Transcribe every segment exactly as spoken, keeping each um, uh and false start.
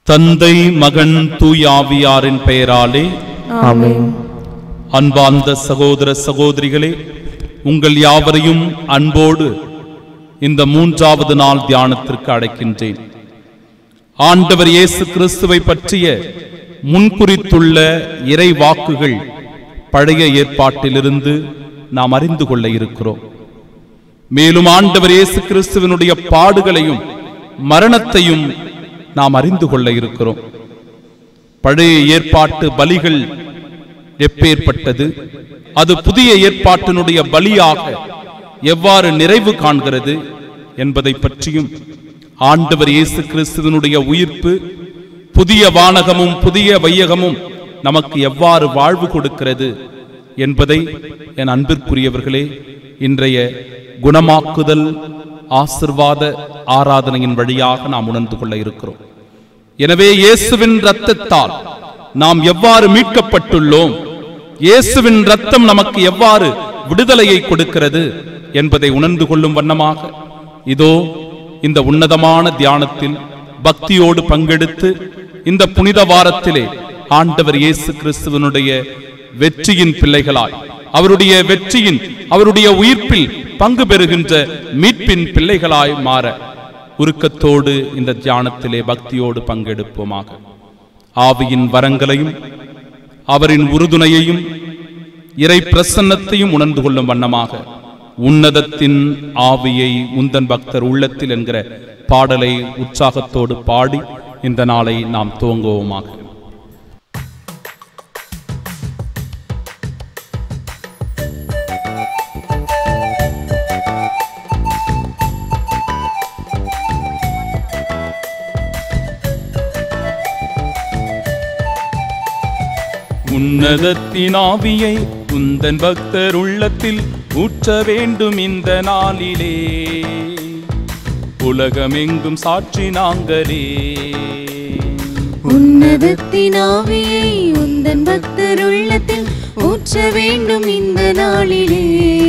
தந்தை மகன் தூயாவியாரின் பெயராலே ஆமென். அன்பார்ந்த சகோதர சகோதரிகளே, உங்கள் யாவரையும் அன்போடு இந்த மூன்றாவது நாள் தியானத்திற்கு அழைக்கின்றேன். ஆண்டவர் இயேசு கிறிஸ்துவை பற்றிய முன்குறித்துள்ள இறை வாக்குகள் பழைய ஏற்பாட்டிலிருந்து நாம் அறிந்து கொள்ள இருக்கிறோம். மேலும் ஆண்டவர் இயேசு கிறிஸ்துவினுடைய பாடுகளையும் மரணத்தையும் நாம் அறிந்து கொள்ள இருக்கிறோம். பழைய ஏற்பாட்டு பலிகள் எப்பேற்பட்டது, அது புதிய ஏற்பாட்டினுடைய பலியாக எவ்வாறு நிறைவு காண்கிறது என்பதை பற்றியும், ஆண்டவர் இயேசு கிறிஸ்துவினுடைய உயிர்ப்பு புதிய வானகமும் புதிய வையகமும் நமக்கு எவ்வாறு வாழ்வு கொடுக்கிறது என்பதை என் அன்பிற்குரியவர்களே இன்றைய குணமாக்குதல் ஆசிர்வாத ஆராதனையின் வழியாக நாம் உணர்ந்து கொள்ள இருக்கிறோம். எனவே இயேசுவின் இரத்தத்தால் நாம் எவ்வாறு மீட்கப்பட்டுள்ளோம், இயேசுவின் இரத்தம் நமக்கு எவ்வாறு விடுதலையை கொடுக்கிறது என்பதை உணர்ந்து கொள்ளும் வண்ணமாக இதோ இந்த உன்னதமான தியானத்தில் பக்தியோடு பங்கெடுத்து இந்த புனித வாரத்திலே ஆண்டவர் இயேசு கிறிஸ்துவனுடைய வெற்றியின் பிள்ளைகளாய், அவருடைய வெற்றியின் அவருடைய உயிர்ப்பில் பங்கு பெறுகின்ற மீட்பின் பிள்ளைகளாய் மாற உருக்கத்தோடு இந்த தியானத்திலே பக்தியோடு பங்கெடுப்போமாக. ஆவியின் வரங்களையும் அவரின் உறுதுணையையும் இறை பிரசன்னத்தையும் உணர்ந்து கொள்ளும் வண்ணமாக உன்னதத்தின் ஆவியை உந்தன் பக்தர் உள்ளத்தில் என்கிற பாடலை உற்சாகத்தோடு பாடி இந்த நாளை நாம் துவங்குவோமாக. உன்னதத்தின் ஆவியை உந்தன் பக்தர் உள்ளத்தில் ஊற்ற வேண்டும் இந்த நாளிலே, உலகமெங்கும் சாட்சி நாங்களே. உன்னதத்தின் ஆவியை உந்தன் பக்தர் உள்ளத்தில் ஊற்ற வேண்டும் இந்த நாளிலே,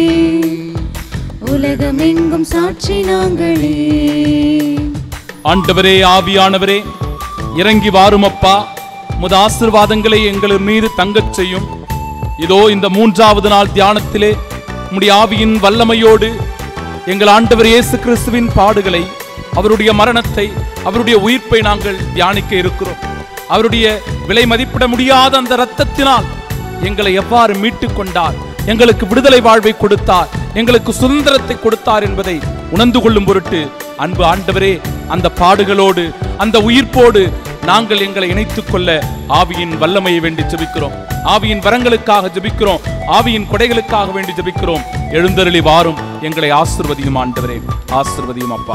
உலகமெங்கும் சாட்சி நாங்களே. ஆண்டவரே, ஆவியானவரே, இறங்கி வாருமப்பா, உமது ஆசீர்வாதங்களை எங்கள் மீது தங்கச் செய்யும். இதோ இந்த மூன்றாவது நாள் தியானத்திலே உம்முடைய ஆவியின் வல்லமையோடு எங்கள் ஆண்டவர் இயேசு கிறிஸ்துவின் பாடுகளை, அவருடைய மரணத்தை, அவருடைய உயிர்ப்பை நாங்கள் தியானிக்க இருக்கிறோம். அவருடைய விலை மதிப்பிட முடியாத அந்த இரத்தத்தினால் எங்களை எவ்வாறு மீட்டுக் கொண்டார், எங்களுக்கு விடுதலை வாழ்வை கொடுத்தார், எங்களுக்கு சுதந்திரத்தை கொடுத்தார் என்பதை உணர்ந்து கொள்ளும் பொருட்டு அன்பு ஆண்டவரே, அந்த பாடுகளோடு அந்த உயிர்ப்போடு நாங்கள் எங்களை இணைத்துக் கொள்ள ஆவியின் வல்லமையை வேண்டி ஜெபிக்கிறோம். ஆவியின் வரங்களுக்காக ஜெபிக்கிறோம். ஆவியின் கொடைகளுக்காக வேண்டி ஜெபிக்கிறோம். எழுந்தருளி வாரும், எங்களை ஆசீர்வதியும் ஆண்டவரே, ஆசீர்வதியும் அப்பா.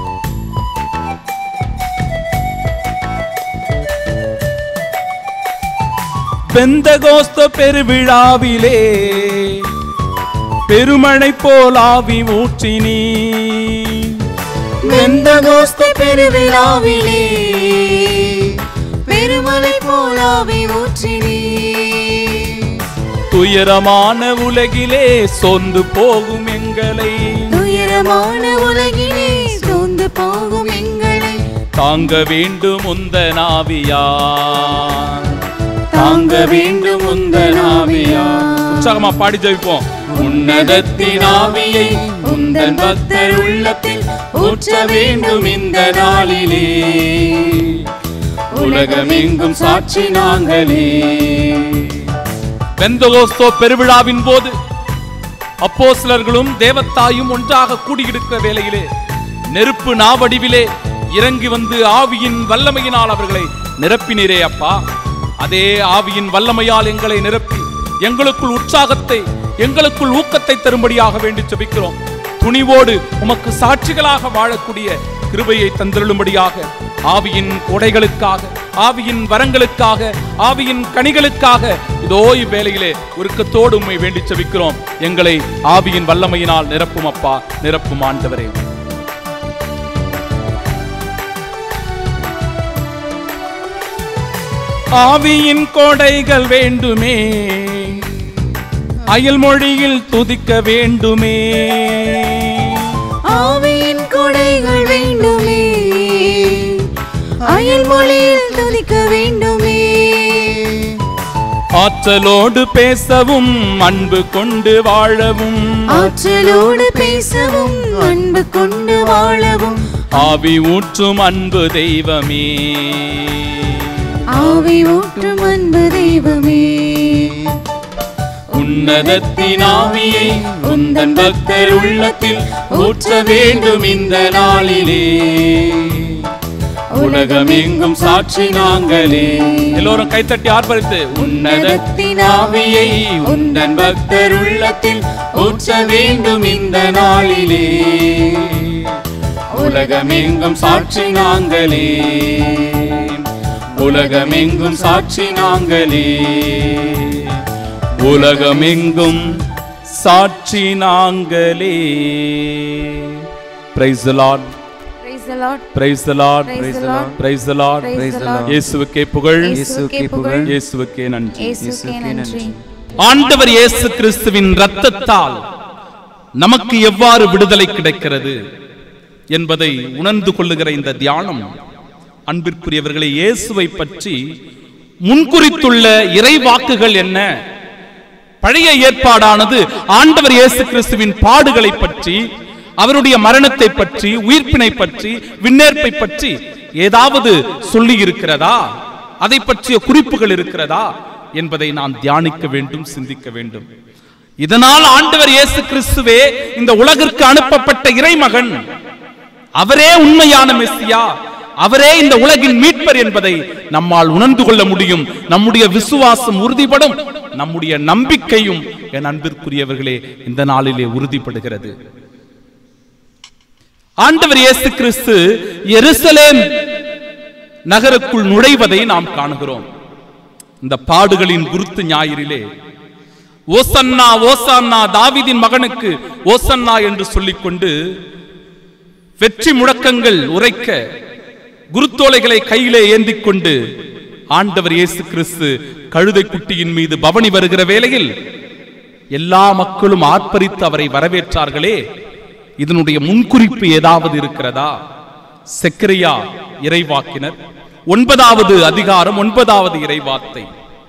பெந்தகோஸ்து பெருவிழாவிலே பெருமழை போல் ஆவி ஊற்றினீ, பெந்தகோஸ்து பெருவிழாவிலே பெருமழை போல் ஆவி ஊற்றினீ. துயரமான உலகிலே சோர்ந்து போகும் எங்களை, துயரமான உலகிலே சோர்ந்து போகும் எங்களை தாங்க வேண்டும் உந்தன் ஆவியார், தாங்க வேண்டும் உந்தன் ஆவியார். உற்சாகமா பாடி ஜெபிப்போம். உன்னதத்தின் ஆவியை உந்தன் பக்தர் உள்ளத்தில் ஊற்ற வேண்டும் இந்த நாளிலே, உலகமெங்கும் சாட்சி நாங்களே. பெந்தகோஸ்து பெருவிழாவின் போது அப்போஸ்தலர்களும் தேவத்தாயும் ஒன்றாக கூடியிருக்கிற வேளையிலே நெருப்பு நாவடிவிலே இறங்கி வந்து ஆவியின் வல்லமையினால் அவர்களை நிரப்பினீரே அப்பா. அதே ஆவியின் வல்லமையால் எங்களை நிரப்பி எங்களுக்குள் உற்சாகத்தை, எங்களுக்குள் ஊக்கத்தை தரும்படியாக வேண்டி ஜெபிக்கிறோம். துணிவோடு உமக்கு சாட்சிகளாக வாழக்கூடிய கிருபையை தந்திருளும்படியாக ஆவியின் கொடைகளுக்காக, ஆவியின் வரங்களுக்காக, ஆவியின் கனிகளுக்காக இதோ இவ்வேளையிலே உருக்கத்தோடு உம்மை வேண்டி ஜெபிக்கிறோம். எங்களை ஆவியின் வல்லமையினால் நிரப்பும் அப்பா, நிரப்பும் ஆண்டவரே. ஆவியின் கொடைகள் வேண்டுமே, அயல் மொழியில் துதிக்க வேண்டுமே, ஆவியின் கொடைகள் வேண்டுமே, அயல் மொழியில் துதிக்க வேண்டுமே. ஆற்றலோடு பேசவும் அன்பு கொண்டு வாழவும், ஆற்றலோடு பேசவும் அன்பு கொண்டு வாழவும், ஆவி ஊற்றும் அன்பு தெய்வமே, ஆவி ஊற்றும் அன்பு தெய்வமே. உன்னதத்தின் ஆவியை உந்தன் பக்தர் உள்ளத்தில் ஊற்ற வேண்டும் இந்த நாளிலே. உலகமெங்கும் சாட்சி நாங்களே. எல்லோரும் கைத்தட்டி ஆர்ப்பரித்து, உன்னதத்தின் ஆவியை உந்தன் பக்தர் உள்ளத்தில் ஊற்ற வேண்டும் இந்த நாளிலே. உலகமெங்கும் சாட்சி நாங்களே, உலகமெங்கும் சாட்சி நாங்களே, உலகமெங்கும் சாட்சி நாங்களே. Praise the Lord. Praise the Lord. Praise the Lord. Praise the Lord. Praise the Lord. Praise the Lord. இயேசுவுக்கே புகழ், இயேசுவுக்கே புகழ், இயேசுவுக்கே நன்றி. இயேசுவுக்கே நன்றி. ஆண்டவர் இயேசு கிறிஸ்துவின் இரத்தத்தால் நமக்கு எவ்வாறு விடுதலை கிடைக்கிறது என்பதை உணர்ந்து கொள்ளுகிற இந்த தியானம், அன்பிற்குரியவர்களை, இயேசுவை பற்றி முன்குறித்துள்ள இறை வாக்குகள் என்ன? பழைய ஏற்பாடானது ஆண்டவர் இயேசு கிறிஸ்துவின் பாடுகளை பற்றி, அவருடைய மரணத்தை பற்றி, உயிர்ப்பினை பற்றி, விண்ணேற்பை பற்றி ஏதாவது சொல்லி இருக்கிறதா? அதை பற்றிய குறிப்புகள் இருக்கிறதா என்பதை நாம் தியானிக்க வேண்டும், சிந்திக்க வேண்டும். இதனால் ஆண்டவர் இயேசு கிறிஸ்துவே இந்த உலகிற்கு அனுப்பப்பட்ட இறைமகன், அவரே உண்மையான மெசியா, அவரே இந்த உலகின் மீட்பர் என்பதை நம்மால் உணர்ந்து கொள்ள முடியும். நம்முடைய விசுவாசம் உறுதிப்படும், நம்முடைய நம்பிக்கையும் என் அன்பிற்குரியவர்களே இந்த நாளிலே உறுதிப்படுகிறது. ஆண்டவர் இயேசு கிறிஸ்து எருசலேம் நகருக்குள் நுழைவதை நாம் காணுகிறோம். இந்த பாடுகளின் குருத்து ஞாயிறிலே ஓசன்னா ஓசன்னா தாவீதின் மகனுக்கு ஓசன்னா என்று சொல்லிக்கொண்டு வெற்றி முழக்கங்கள் உரைக்க, குருத்தோலைகளை கையிலே ஏந்திக் கொண்டு ஆண்டவர் இயேசு கிறிஸ்து கழுதை குட்டியின் மீது பவனி வருகிற வேளையில் எல்லா மக்களும் ஆர்ப்பரித்து அவரை வரவேற்றார்களே. இதனுடைய முன்குறிப்பு ஏதாவது இருக்கிறதா? செக்கரியா இறைவாக்கினர் ஒன்பதாவது அதிகாரம் ஒன்பதாவது இறைவார்த்தை,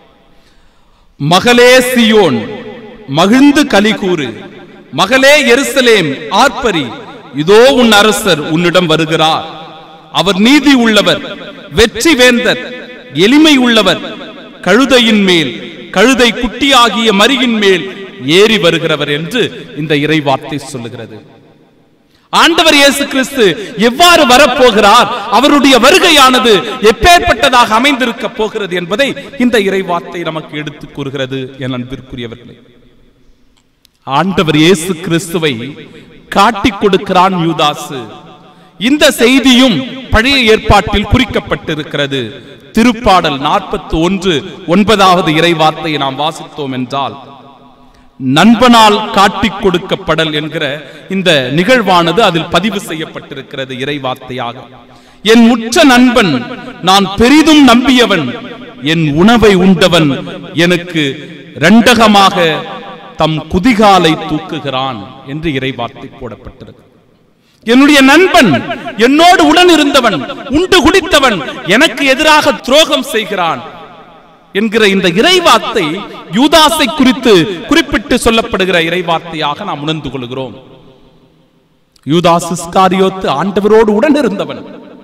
மகளே சியோன் மகிழ்ந்து கலிகூறு, மகளே எருசலேம் ஆர்ப்பரி, இதோ உன் அரசர் உன்னிடம் வருகிறார், அவர் நீதி உள்ளவர், வெற்றி வேந்தர், எளிமை உள்ளவர், கழுதையின் மேல், கழுதை குட்டியாகிய மரியின் மேல் ஏறி வருகிறவர் என்று இந்த இறைவார்த்தை சொல்லுகிறது. ஆண்டவர் இயேசு கிறிஸ்து எவ்வாறு வரப்போகிறார், அவருடைய வருகையானது எப்பேற்பட்டதாக அமைந்திருக்க போகிறது என்பதை இந்த இறைவார்த்தை நமக்கு எடுத்துக் கூறுகிறது. என் அன்பிற்குரியவர்களே, ஆண்டவர் இயேசு கிறிஸ்துவை காட்டிக் கொடுக்கிறான் யூதாசு. இந்த செய்தியும் பழைய ஏற்பாட்டில் குறிக்கப்பட்டிருக்கிறது. திருப்பாடல் நாற்பத்தி ஒன்று ஒன்பதாவது இறைவார்த்தையை நாம் வாசித்தோம் என்றால், நண்பனால் காட்டிக் கொடுக்கப்படல் என்கிற இந்த நிகழ்வானது அதில் பதிவு செய்யப்பட்டிருக்கிறது இறைவார்த்தையாக. என் உற்ற நண்பன், நான் பெரிதும் நம்பியவன், என் உணவை உண்டவன் எனக்கு இரண்டகமாக தம் குதிகாலை தூக்குகிறான் என்று இறைவார்த்தை போடப்பட்டிருக்கு. என்னுடைய நண்பன், என்னோடு உடன் இருந்தவன், உண்டு குடித்தவன் எனக்கு எதிராக துரோகம் செய்கிறான் என்கிற இந்த இறைவார்த்தை யூதாசை குறித்து குறிப்பிட்டு சொல்லப்படுகிற இறைவார்த்தையாக நாம் உணர்ந்து கொள்கிறோம். யூதாஸ் இஸ்காரியோத்து ஆண்டவரோடு உடன் இருந்தவன்,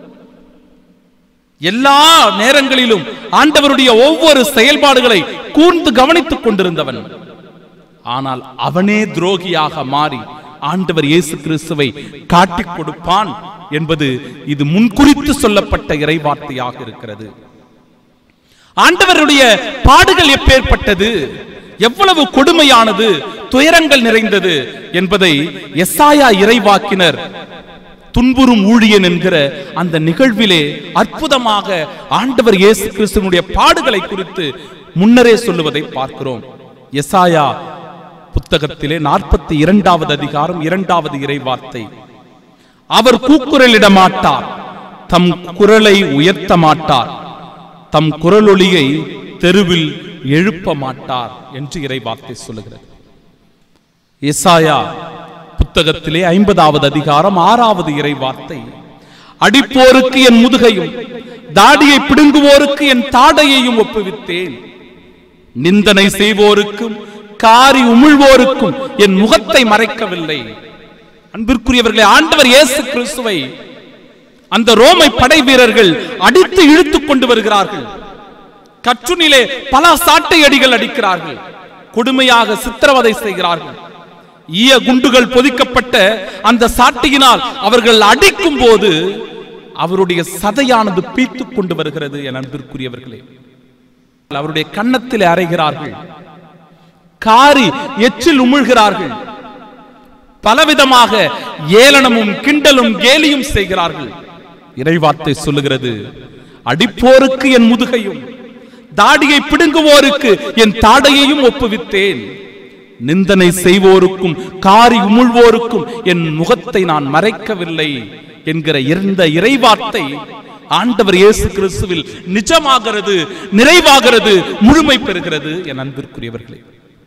எல்லா நேரங்களிலும் ஆண்டவருடைய ஒவ்வொரு செயல்பாடுகளை கூர்ந்து கவனித்துக் கொண்டிருந்தவன். ஆனால் அவனே துரோகியாக மாறி ஆண்டவர் இயேசு கிறிஸ்துவை காட்டிக் கொடுப்பான் என்பது இது முன்குறித்து சொல்லப்பட்ட இறைவார்த்தையாக இருக்கிறது. ஆண்டவருடைய பாடுகள் எப்பேற்பட்டது, எவ்வளவு கொடுமையானது, துயரங்கள் நிறைந்தது என்பதை எசாயா இறைவாக்கினர் துன்புறும் ஊழியன் என்கிற அந்த நிகழ்விலே அற்புதமாக ஆண்டவர் இயேசு கிறிஸ்துவினுடைய பாடுகளை குறித்து முன்னரே சொல்லுவதை பார்க்கிறோம். எசாயா புத்தகத்திலே நாற்பத்தி இரண்டாவது அதிகாரம் இரண்டாவது இறைவார்த்தை, அவர் கூக்குரலிட மாட்டார், தம் குரலை உயர்த்த மாட்டார், தம் குரலொலியை தெருவில் எழுப்ப மாட்டார் என்று இறைவார்த்தை சொல்லுகிறது. எசாயா புத்தகத்திலே ஐம்பதாவது அதிகாரம் ஆறாவது இறைவார்த்தை, அடிப்போருக்கு என் முதுகையும் தாடியை பிடுங்குவோருக்கு என் தாடையையும் ஒப்புவித்தேன். நிந்தனை செய்வோருக்கும் காரி உமிழ்வோருக்கும் என் முகத்தை மறைக்கவில்லை. அன்பிற்குரியவர்களே, ஆண்டவர் இயேசு கிறிஸ்துவை அந்த ரோமை படை வீரர்கள் அடித்து இழுத்துக் கொண்டு வருகிறார்கள். கற்றுனிலே பல சாட்டை அடிகள் அடிக்கிறார்கள். கொடுமையாக சித்திரவதை செய்கிறார்கள். ஈய குண்டுகள் பொதிக்கப்பட்ட அந்த சாட்டையினால் அவர்கள் அடிக்கும் போது அவருடைய சதையானது பீத்துக் கொண்டு வருகிறது. என் அன்பிற்குரியவர்களே, அவருடைய கன்னத்தில் அறைகிறார்கள், காரி எச்சில் உமிழ்கிறார்கள், பலவிதமாக ஏளனமும் கிண்டலும் கேலியும் செய்கிறார்கள். இறைவார்த்தை சொல்லுகிறது, அடிப்போருக்கு என் முதுகையும் தாடியை பிடுங்குவோருக்கு என் தாடையையும் ஒப்புவித்தேன். நிந்தனை செய்வோருக்கும் காரி உமிழ்வோருக்கும் என் முகத்தை நான் மறைக்கவில்லை என்கிற இந்த இறைவார்த்தை ஆண்டவர் இயேசு கிறிஸ்துவில் நிஜமாகிறது, நிறைவாகிறது, முழுமை பெறுகிறது. என் அன்பிற்குரியவர்களே,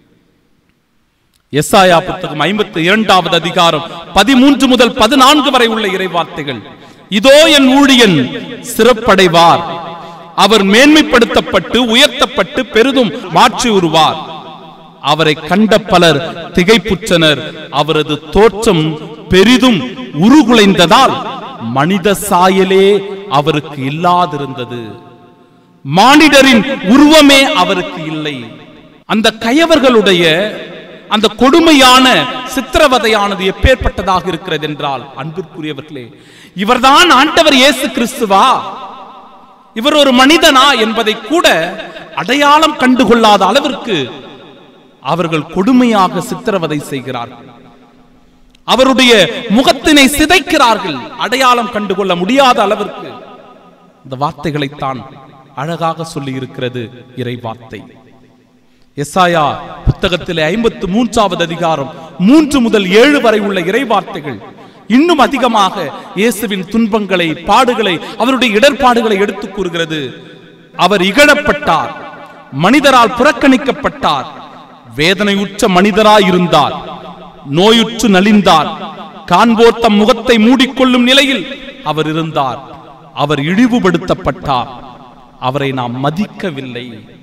எசாயா புத்தகம் ஐம்பத்தி இரண்டாவது அதிகாரம் பதிமூன்று முதல் பதினான்கு வரை உள்ள இறைவார்த்தைகள். இதோ என் ஊழியன் சிறப்படைவார், அவர் மேன்மைப்படுத்தப்பட்டு உயர்த்தப்பட்டு பெரிதும் மாற்றி உருவார். அவரை கண்ட பலர் திகைப்புற்றனர். அவரது தோற்றம் பெரிதும் உருகுலைந்ததால் மனித சாயலே அவருக்கு இல்லாதிருந்தது, மானிடரின் உருவமே அவருக்கு இல்லை. அந்த கயவர்களுடைய அந்த கொடுமையான சித்திரவதையானது எப்பேற்பட்டதாக இருக்கிறது என்றால், அன்பிற்குரியவர்களே, இவர்தான் ஆண்டவர் இயேசு கிறிஸ்துவா, இவர் ஒரு மனிதனா என்பதை கூட அடையாளம் கண்டுகொள்ளாத அளவிற்கு அவர்கள் கொடுமையாக சித்திரவதை செய்கிறார்கள். அவருடைய முகத்தினை சிதைக்கிறார்கள், அடையாளம் கண்டுகொள்ள முடியாத அளவிற்கு. இந்த வார்த்தைகளைத்தான் அழகாக சொல்லி இருக்கிறது இறை வார்த்தை. எசாயா புத்தகத்திலே ஐம்பத்து மூன்றாவது அதிகாரம் மூன்று முதல் ஏழு வரை உள்ள இறை வார்த்தைகள் இன்னும் அதிகமாக இயேசுவின் துன்பங்களை, பாடுகளை, அவருடைய இடர்பாடுகளை எடுத்துக் கூறுகிறது. அவர் இகழப்பட்டார், மனிதரால் புறக்கணிக்கப்பட்டார், வேதனையுற்ற மனிதராய் இருந்தார், நோயுற்று நலிந்தார், காண்போர் தம் முகத்தை மூடிக்கொள்ளும் நிலையில் அவர் இருந்தார். அவர் இழிவுபடுத்தப்பட்டார், அவரை நாம் மதிக்கவில்லை.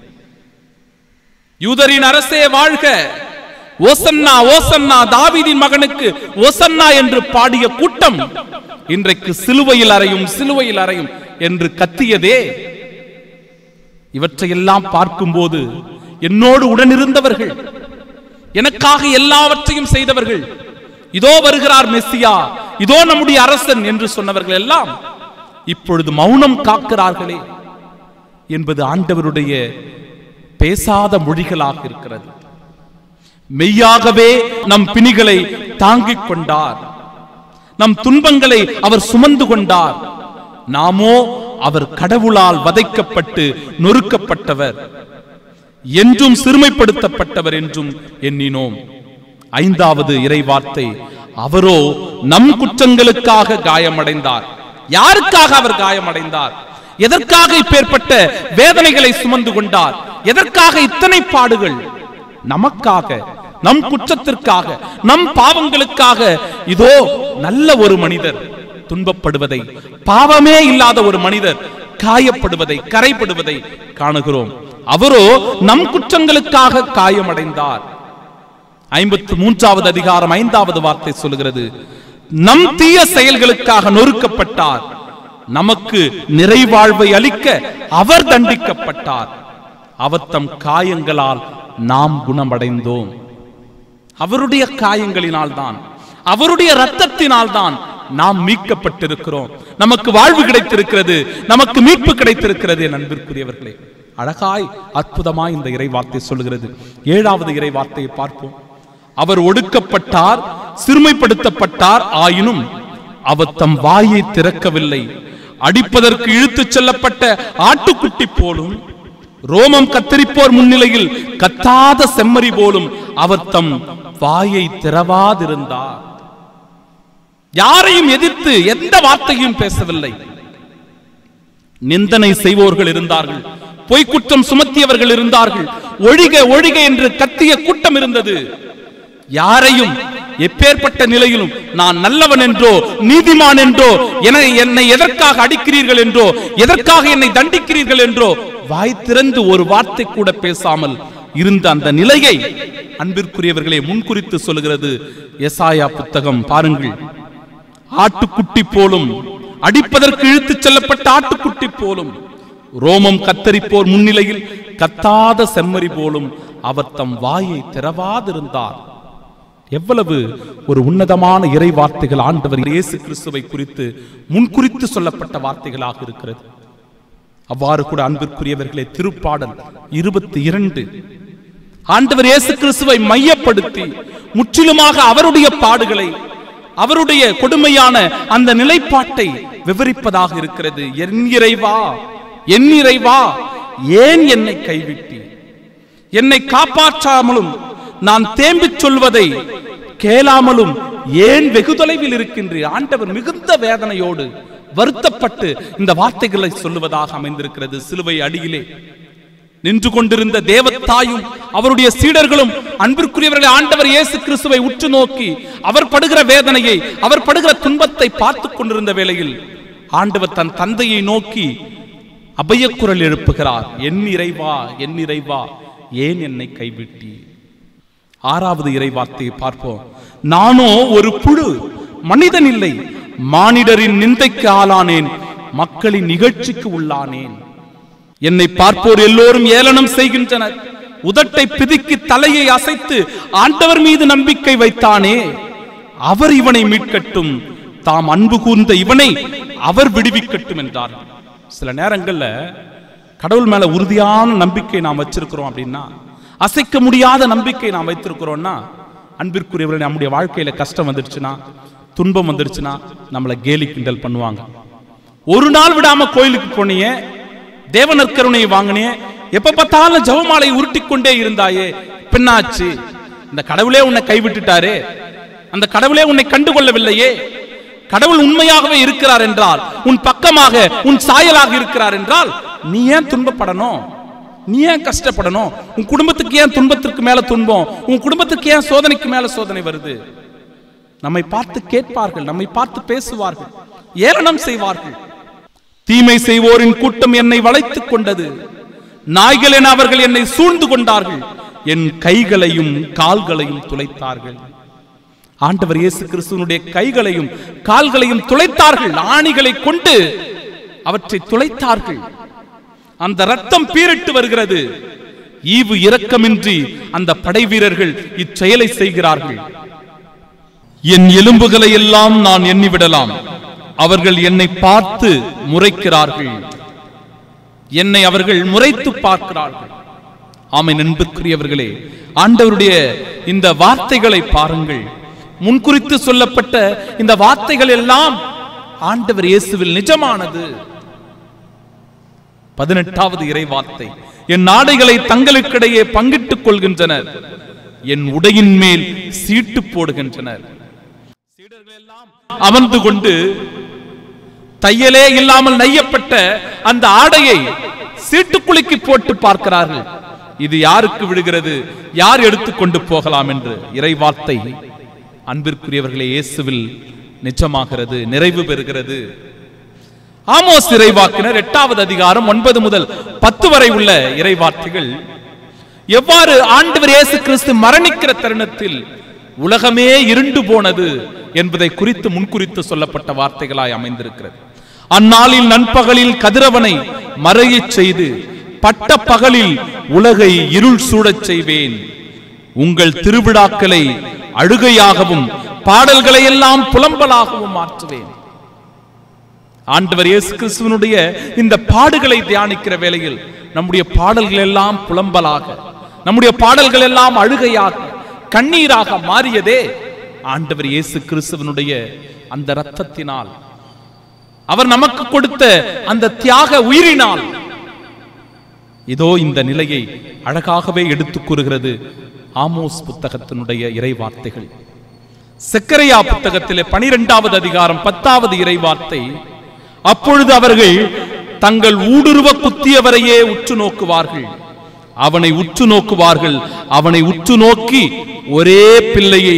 யூதரின் அரசே வாழ்க, ஓசன்னா ஓசன்னா, தாவீதின் மகனுக்கு ஓசன்னா என்று பாடிய கூட்டம் இன்றைக்கு சிலுவையில் அறையும் சிலுவையில் அறையும் என்று கத்தியதே. இவற்றையெல்லாம் பார்க்கும்போது என்னோடு உடனிருந்தவர்கள், எனக்காக எல்லாவற்றையும் செய்தவர்கள், இதோ வருகிறார் மெஸ்ஸியா, இதோ நம்முடைய அரசன் என்று சொன்னவர்கள் எல்லாம் இப்பொழுது மௌனம் காக்கிறார்களே என்பது ஆண்டவருடைய பேசாத மொழிகளாக இருக்கிறது. மெய்யாகவே நம் பிணிகளை தாங்கிக் கொண்டார், நம் துன்பங்களை அவர் சுமந்து கொண்டார். நாமோ அவர் கடவுளால் வதைக்கப்பட்டு நொறுக்கப்பட்டவர், என்றும் சிறுமைப்படுத்தப்பட்டவர் என்றும் எண்ணினோம். ஐந்தாவது இறை வார்த்தை, அவரோ நம் குற்றங்களுக்காக காயமடைந்தார். யாருக்காக அவர் காயமடைந்தார்? எதற்காக இப்பேற்பட்ட வேதனைகளை சுமந்து கொண்டார்? எதற்காக இத்தனை பாடுகள்? நமக்காக, நம் குற்றத்திற்காக, நம் பாவங்களுக்காக. இதோ நல்ல ஒரு மனிதர் துன்பப்படுவதை, பாவமே இல்லாத ஒரு மனிதர் காயப்படுவதை, கரைப்படுவதை காணுகிறோம். அவரோ நம் குற்றங்களுக்காக காயமடைந்தார். ஐம்பத்து மூன்றாவது அதிகாரம் ஐந்தாவது வார்த்தை சொல்லுகிறது, நம் தீய செயல்களுக்காக நொறுக்கப்பட்டார், நமக்கு நிறைவாழ்வை அளிக்க அவர் தண்டிக்கப்பட்டார், அவர் தம் காயங்களால் நாம் குணமடைந்தோம். அவருடைய காயங்களினால் தான், அவருடைய இரத்தத்தினால் தான் நாம் மீட்கப்பட்டிருக்கிறோம். நமக்கு வாழ்வு கிடைத்திருக்கிறது, நமக்கு மீட்பு கிடைத்திருக்கிறது. என் அன்பிற்குரியவர்களே, அழகாய் அற்புதமாய் இந்த இறை வார்த்தை சொல்லுகிறது. ஏழாவது இறை வார்த்தையை பார்ப்போம். அவர் ஒடுக்கப்பட்டார், சிறுமைப்படுத்தப்பட்டார், ஆயினும் அவர் தம் வாயை திறக்கவில்லை. அடிப்பதற்கு இழுத்துச் செல்லப்பட்ட ஆட்டுக்குட்டி போலும், ரோமம் கத்தரிப்போர் முன்னிலையில் கத்தாத செம்மறி போலும் அவர் தம் வாயை திறவாதிருந்தார். யாரையும் எதிர்த்து எந்த வார்த்தையும் பேசவில்லை. நிந்தனை செய்வோர்கள் இருந்தார்கள், பொய்க்குற்றம் சுமத்தியவர்கள் இருந்தார்கள், ஒழிக ஒழிக என்று கத்திய கூட்டம் இருந்தது. யாரையும் எப்பேற்பட்ட நிலையிலும் நான் நல்லவன் என்றோ நீதிமான் என்றோ என்னை எதற்காக அடிக்கிறீர்கள் என்றோ எதற்காக என்னை தண்டிக்கிறீர்கள் என்றோ வாய் திறந்து ஒரு வார்த்தை கூட பேசாமல் இருந்த அந்த நிலையை அன்பிற்குரியவர்களே முன்குறித்து சொல்கிறது எசாயா புத்தகம். பாருங்கள், ஆட்டுக்குட்டி போலும், அடிப்பதற்கு இழுத்துச் செல்லப்பட்ட ஆட்டுக்குட்டி போலும், ரோமம் கத்தரிப்போர் முன்னிலையில் கத்தாத செம்மறி போலும் அவர் தம் வாயை திறவாதிருந்தார். எவ்வளவு ஒரு உன்னதமான இறை வார்த்தைகள் ஆண்டவர் இயேசு கிறிஸ்துவை குறித்து முன்குறித்து சொல்லப்பட்ட வார்த்தைகளாக இருக்கிறது. அவ்வாறு கூட அன்பிற்குரியவர்களே திருப்பாடல் இருபத்தி இரண்டு ஆண்டவர் இயேசு கிறிஸ்துவை மையப்படுத்தி முற்றிலுமாக அவருடைய பாடுகளை, அவருடைய கொடுமையான அந்த நிலைப்பாட்டை விவரிப்பதாக இருக்கிறது. என் இறைவா, என் இறைவா, ஏன் என்னை கைவிட்டி, என்னை காப்பாற்றாமலும் நான் தேம்பிச் சொல்வதை கேளாமலும் ஏன் வெகு தொலைவில் இருக்கின்றீர்? ஆண்டவர் மிகுந்த வேதனையோடு வருத்தப்பட்டு இந்த வார்த்தைகளை சொல்லுவதாக அமைந்திருக்கிறது. சிலுவை அடியிலே நின்று கொண்டிருந்த தேவத்தாயும் அவருடைய சீடர்களும் அன்பிற்குரியவர்களை ஆண்டவர் இயேசு கிறிஸ்துவை உற்று நோக்கி அவர் படுகிற வேதனையை, அவர் படுகிற துன்பத்தை பார்த்து கொண்டிருந்த வேளையில் ஆண்டவர் தன் தந்தையை நோக்கி அபயக்குரல் எழுப்புகிறார். என் இறைவா, என் இறைவா, ஏன் என்னை கைவிட்டி? ஆறாவது இறை வார்த்தையை பார்ப்போம். நானோ ஒரு புழு, மனிதன் இல்லை, மானிடரின் நிந்தைக்கு ஆளானேன், மக்களின் நிகழ்ச்சிக்கு உள்ளானேன். என்னை பார்ப்போர் எல்லோரும் ஏளனம் செய்கின்றனர். உதட்டை பிதுக்கி தலையை அசைத்து ஆண்டவர் மீது நம்பிக்கை வைத்தானே, அவர் இவனை மீட்கட்டும், தாம் அன்பு கூர்ந்த இவனை அவர் விடுவிக்கட்டும் என்றார். சில நேரங்கள்ல கடவுள் மேல உறுதியான நம்பிக்கை நாம் வச்சிருக்கிறோம் அப்படின்னா, அசைக்க முடியாத நம்பிக்கை நாம் வைத்திருக்கிறோம்னா, அன்பிற்குரியவர்கள் நம்முடைய வாழ்க்கையில கஷ்டம் வந்துடுச்சுன்னா, துன்பம் வந்துடுச்சுன்னா நம்மளை கேலி கிண்டல் பண்ணுவாங்க. ஒரு நாள் விடாம கோயிலுக்கு போனியே, தேவனர் கருணையை வாங்கினே, எப்ப பார்த்தாலும் ஜெபமாலை உருட்டி கொண்டே இருந்தாயே, பின்னாச்சு? இந்த கடவுளே உன்னை கைவிட்டுட்டாரே, அந்த கடவுளே உன்னை கண்டுகொள்ளவில்லையே, கடவுள் உண்மையாகவே இருக்கிறார் என்றால், உன் பக்கமாக உன் சாயலாக இருக்கிறார் என்றால், நீ ஏன் துன்பப்படணும்? நீ ஏன் கஷ்டப்படணும்? உன் குடும்பத்துக்கு ஏன் துன்பத்திற்கு மேல துன்பம்? உன் குடும்பத்துக்கு ஏன் சோதனைக்கு மேல சோதனை வருது? நம்மை பார்த்து கேட்பார்கள், நம்மை பார்த்து பேசுவார்கள், ஏளனம் செய்வார்கள். தீமை செய்வோரின் கூட்டம் என்னை வளைத்துக் கொண்டது, நாய்கள் என அவர்கள் என்னை சூழ்ந்து கொண்டார்கள், என் கைகளையும் கால்களையும் துளைத்தார்கள். ஆண்டவர் இயேசு கிறிஸ்துவினுடைய கைகளையும் கால்களையும் துளைத்தார்கள், ஆணிகளை கொண்டு அவற்றை துளைத்தார்கள். அந்த ரத்தம் பீரிட்டு வருகிறது. ஈவு இரக்கமின்றி அந்த படை வீரர்கள் இச்செயலை செய்கிறார்கள். என் எலும்புகளை எல்லாம் நான் எண்ணிவிடலாம், அவர்கள் என்னை பார்த்து முறைக்கிறார்கள், என்னை அவர்கள் முறைத்து பார்க்கிறார்கள். ஆமென். அன்புக்குரியவர்களே, ஆண்டவருடைய இந்த வார்த்தைகளை பாருங்கள். முன்குறித்து சொல்லப்பட்ட இந்த வார்த்தைகள் எல்லாம் ஆண்டவர் இயேசுவில் நிஜமானது. பதினெட்டாவது இறை வார்த்தை, என் ஆடைகளை தங்களுக்கிடையே பங்கிட்டுக் கொள்கின்றனர், என் உடையின் மேல் சீட்டு போடுகின்றனர். சீடர்கள் எல்லாம் அமர்ந்து கொண்டு தையலே இல்லாமல் நெய்யப்பட்ட அந்த ஆடையை சீட்டுக்குலுக்கி போட்டு பார்க்கிறார்கள். இது யாருக்கு விடுகிறது, யார் எடுத்துக்கொண்டு போகலாம் என்று. இறை வார்த்தை அன்பிற்குரியவர்களே இயேசுவில் நிஜமாகிறது, நிறைவு பெறுகிறது. ஆமோஸ் இறைவாக்கினர் எட்டாவது அதிகாரம் ஒன்பது முதல் பத்து வரை உள்ள இறைவார்த்தைகள் எவ்வாறு ஆண்டவர் இயேசு கிறிஸ்து மரணிக்கிற தருணத்தில் உலகமே இருண்டு போனது என்பதை குறித்து முன்குறித்து சொல்லப்பட்ட வார்த்தைகளாய் அமைந்திருக்கிறது. அந்நாளில் நண்பகலில் கதிரவனை மறையச் செய்து பட்ட பகலில் உலகை இருள் சூடச் செய்வேன். உங்கள் திருவிழாக்களை அழுகையாகவும் பாடல்களை எல்லாம் புலம்பலாகவும் மாற்றுவேன். ஆண்டவர் இயேசு கிறிஸ்துவினுடைய இந்த பாடுகளை தியானிக்கிற வேளையில் நம்முடைய பாடல்கள் எல்லாம் புலம்பலாக, நம்முடைய பாடல்கள் எல்லாம் அழுகையாக, கண்ணீராக மாறியதே ஆண்டவர் இயேசு கிறிஸ்துவினுடைய அந்த இரத்தத்தினால், அவர் நமக்கு கொடுத்த அந்த தியாக உயிரினால். இதோ இந்த நிலையை அழகாகவே எடுத்துக் கூறுகிறது ஆமோஸ் புத்தகத்தினுடைய இறை வார்த்தைகள். செக்கரியா புத்தகத்திலே பனிரெண்டாவது அதிகாரம் பத்தாவது இறை வார்த்தை, அப்பொழுது அவர்கள் தங்கள் ஊடுருவ குத்தியவரையே உற்று நோக்குவார்கள், அவனை உற்று நோக்குவார்கள், அவனை உற்று நோக்கி ஒரே பிள்ளையை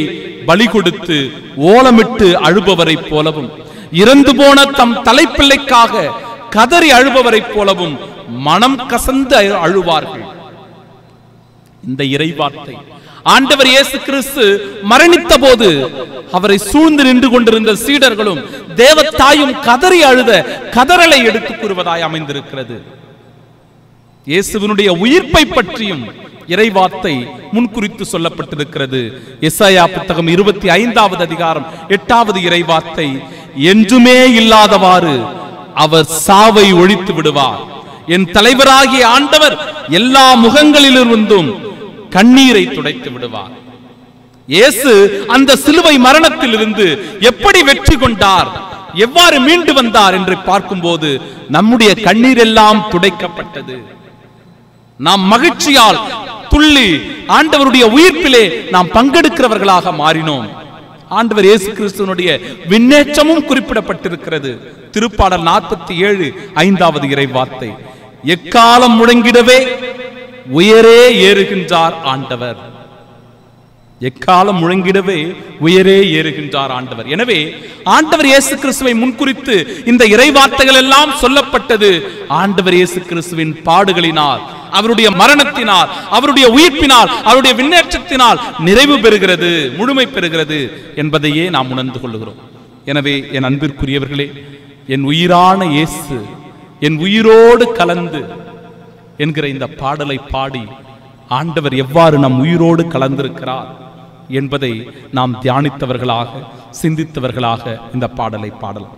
பலி கொடுத்து ஓலமிட்டு அழுபவரை போலவும், இறந்து போன தம் தலைப்பிள்ளைக்காக கதறி அழுபவரை போலவும் மனம் கசந்து அழுவார்கள். இந்த இறைவார்த்தை ஆண்டவர் இயேசு கிறிஸ்து மரணித்த போது அவரை சூழ்ந்து நின்று கொண்டிருந்த சீடர்களும் தேவத்தாயும் கதறி அழுத கதறலை எடுத்துக் கூறுவதாய் அமைந்திருக்கிறது. இயேசுவினுடைய உயிர்ப்பை பற்றியும் இறைவார்த்தை முன்குறித்து சொல்லப்பட்டிருக்கிறது. எசாயா புத்தகம் இருபத்தி ஐந்தாவது அதிகாரம் எட்டாவது இறைவார்த்தை, என்றுமே இல்லாதவாறு அவர் சாவை ஒழித்து விடுவார். என் தலைவராகிய ஆண்டவர் எல்லா முகங்களிலிருந்தும் கண்ணீரை துடைத்து விடுவார். இயேசு அந்த சிலுவை மரணத்தில் இருந்து எப்படி வெற்றி கொண்டார், எவ்வாறு மீண்டு வந்தார் என்று பார்க்கும்போது நம்முடைய கண்ணீர் எல்லாம் துடைக்கப்பட்டது. நாம் மகிழ்ச்சியால் துள்ளி ஆண்டவருடைய உயிர்ப்பிலே நாம் பங்கெடுக்கிறவர்களாக மாறினோம். ஆண்டவர் இயேசு கிறிஸ்துவனுடைய விண்ணேற்றமும் குறிப்பிடப்பட்டிருக்கிறது. திருப்பாடல் நாற்பத்தி ஏழு ஐந்தாவது இறை வார்த்தை, எக்காலம் முழங்கிடவே உயரே ஏறுகின்றார் ஆண்டவர். எக்காலம் முழங்கிடவே உயரே ஏறுகின்றார் ஆண்டவர். எனவே ஆண்டவர் இயேசு கிறிஸ்துவை முன்குறித்து இந்த இறைவார்த்தைகள் எல்லாம் சொல்லப்பட்டது. ஆண்டவர் இயேசு கிறிஸ்துவின் பாடுகளினால், அவருடைய மரணத்தினால், அவருடைய உயிர்ப்பினால், அவருடைய விண்ணேற்றத்தினால் நிறைவு பெறுகிறது, முழுமை பெறுகிறது என்பதையே நாம் உணர்ந்து கொள்கிறோம். எனவே என் அன்பிற்குரியவர்களே, என் உயிரான இயேசு என் உயிரோடு கலந்து என்கிற இந்த பாடலை பாடி ஆண்டவர் எவ்வாறு நம் உயிரோடு கலந்திருக்கிறார் என்பதை நாம் தியானித்தவர்களாக, சிந்தித்தவர்களாக இந்த பாடலை பாடலாம்.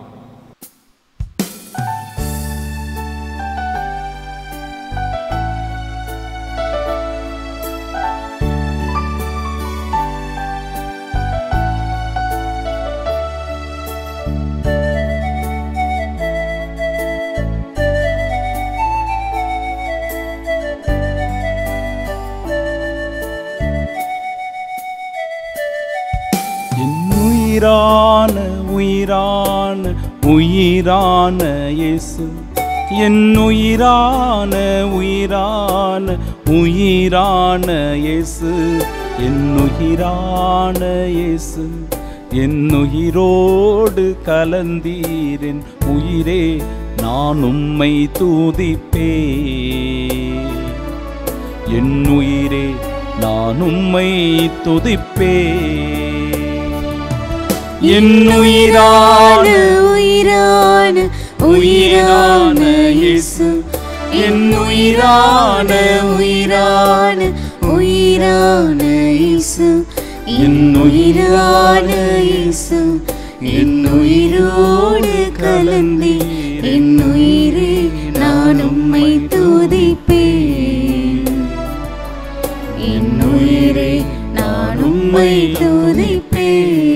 உயிரான உயிரான உயிரான இயேசு, என் உயிரான உயிரான உயிரான இயேசு, என் உயிரான இயேசு, என் உயிரோடு கலந்தீரின் உயிரே நான் உம்மை துதிப்பேன். என் உயிரே நான் உம்மை துதிப்பேன். என் உயிரான உயிரான உயிரான இயேசு, என் உயிரான உயிரான உயிரான இயேசு, என் உயிரான இயேசு, என் உயிரோடு கலந்தே என் உயிரே நான் உம்மை துதிப்பேன். என் உயிரே நான் உம்மை துதிப்பேன்.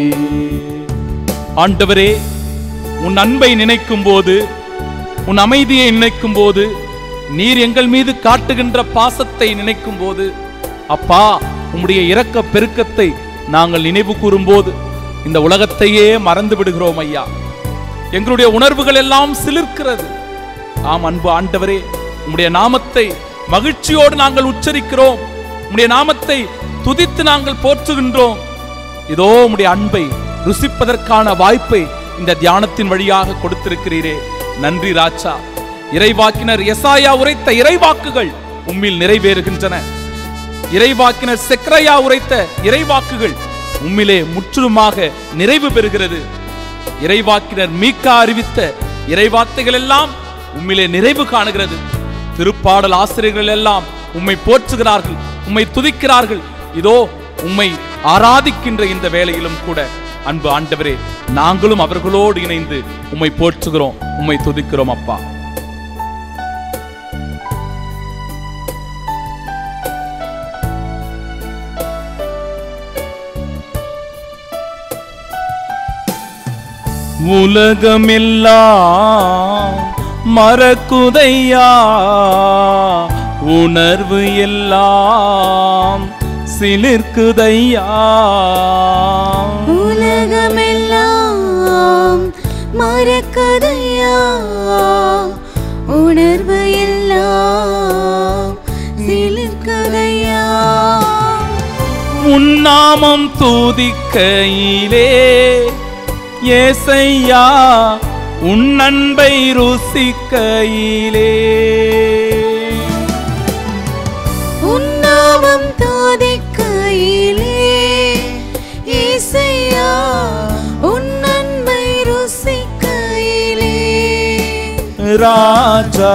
ஆண்டவரே, உன் அன்பை நினைக்கும் போது, உன் அமைதியை நினைக்கும் போது, நீர் எங்கள் மீது காட்டுகின்ற பாசத்தை நினைக்கும் போது, அப்பா உம்முடைய இரக்க பெருக்கத்தை நாங்கள் நினைவு கூறும் போது இந்த உலகத்தையே மறந்து விடுகிறோம் ஐயா. எங்களுடைய உணர்வுகள் எல்லாம் சிலிர்க்கிறது. ஆம் அன்பு ஆண்டவரே, உம்முடைய நாமத்தை மகிழ்ச்சியோடு நாங்கள் உச்சரிக்கிறோம். உம்முடைய நாமத்தை துதித்து நாங்கள் போற்றுகின்றோம். இதோ உம்முடைய அன்பை ருசிப்பதற்கான வாய்ப்பை இந்த தியானத்தின் வழியாக கொடுத்திருக்கிறீரே, நன்றி ராஜா. இறைவாக்கினர் எசாயா உரைத்த இறைவாக்குகள் உம்மில் நிறைவேறுகின்றன. இறைவாக்கினர் செக்கரையா உரைத்த இறைவாக்குகள் உம்மிலே முற்றிலுமாக நிறைவு பெறுகிறது. இறைவாக்கினர் மீகா அறிவித்த இறைவார்த்தைகள் எல்லாம் உம்மிலே நிறைவு காணுகிறது. திருப்பாடல் ஆசிரியர்கள் எல்லாம் உம்மை போற்றுகிறார்கள், உம்மை துதிக்கிறார்கள். இதோ உம்மை ஆராதிக்கின்ற இந்த வேளையிலும் கூட அன்பு ஆண்டவரே, நாங்களும் அவர்களோடு இணைந்து உம்மை போற்றுகிறோம், உம்மை துதிக்கிறோம் அப்பா. உலகமெல்லாம் மறக்குதையா, உணர்வு எல்லாம் சிலிர்க்குதையா. உலகமெல்லாம் மறக்குதையா, உணர்வு எல்லாம் சிலிர்க்குதையா. உன்னாமம் துதிக்கையிலே ஏசையா உன் அன்பை ருசிக்கையிலே உன்னாமம் துதிக்கையிலே ஏசையா உன் அன்பை ருசிக்கையிலே ராஜா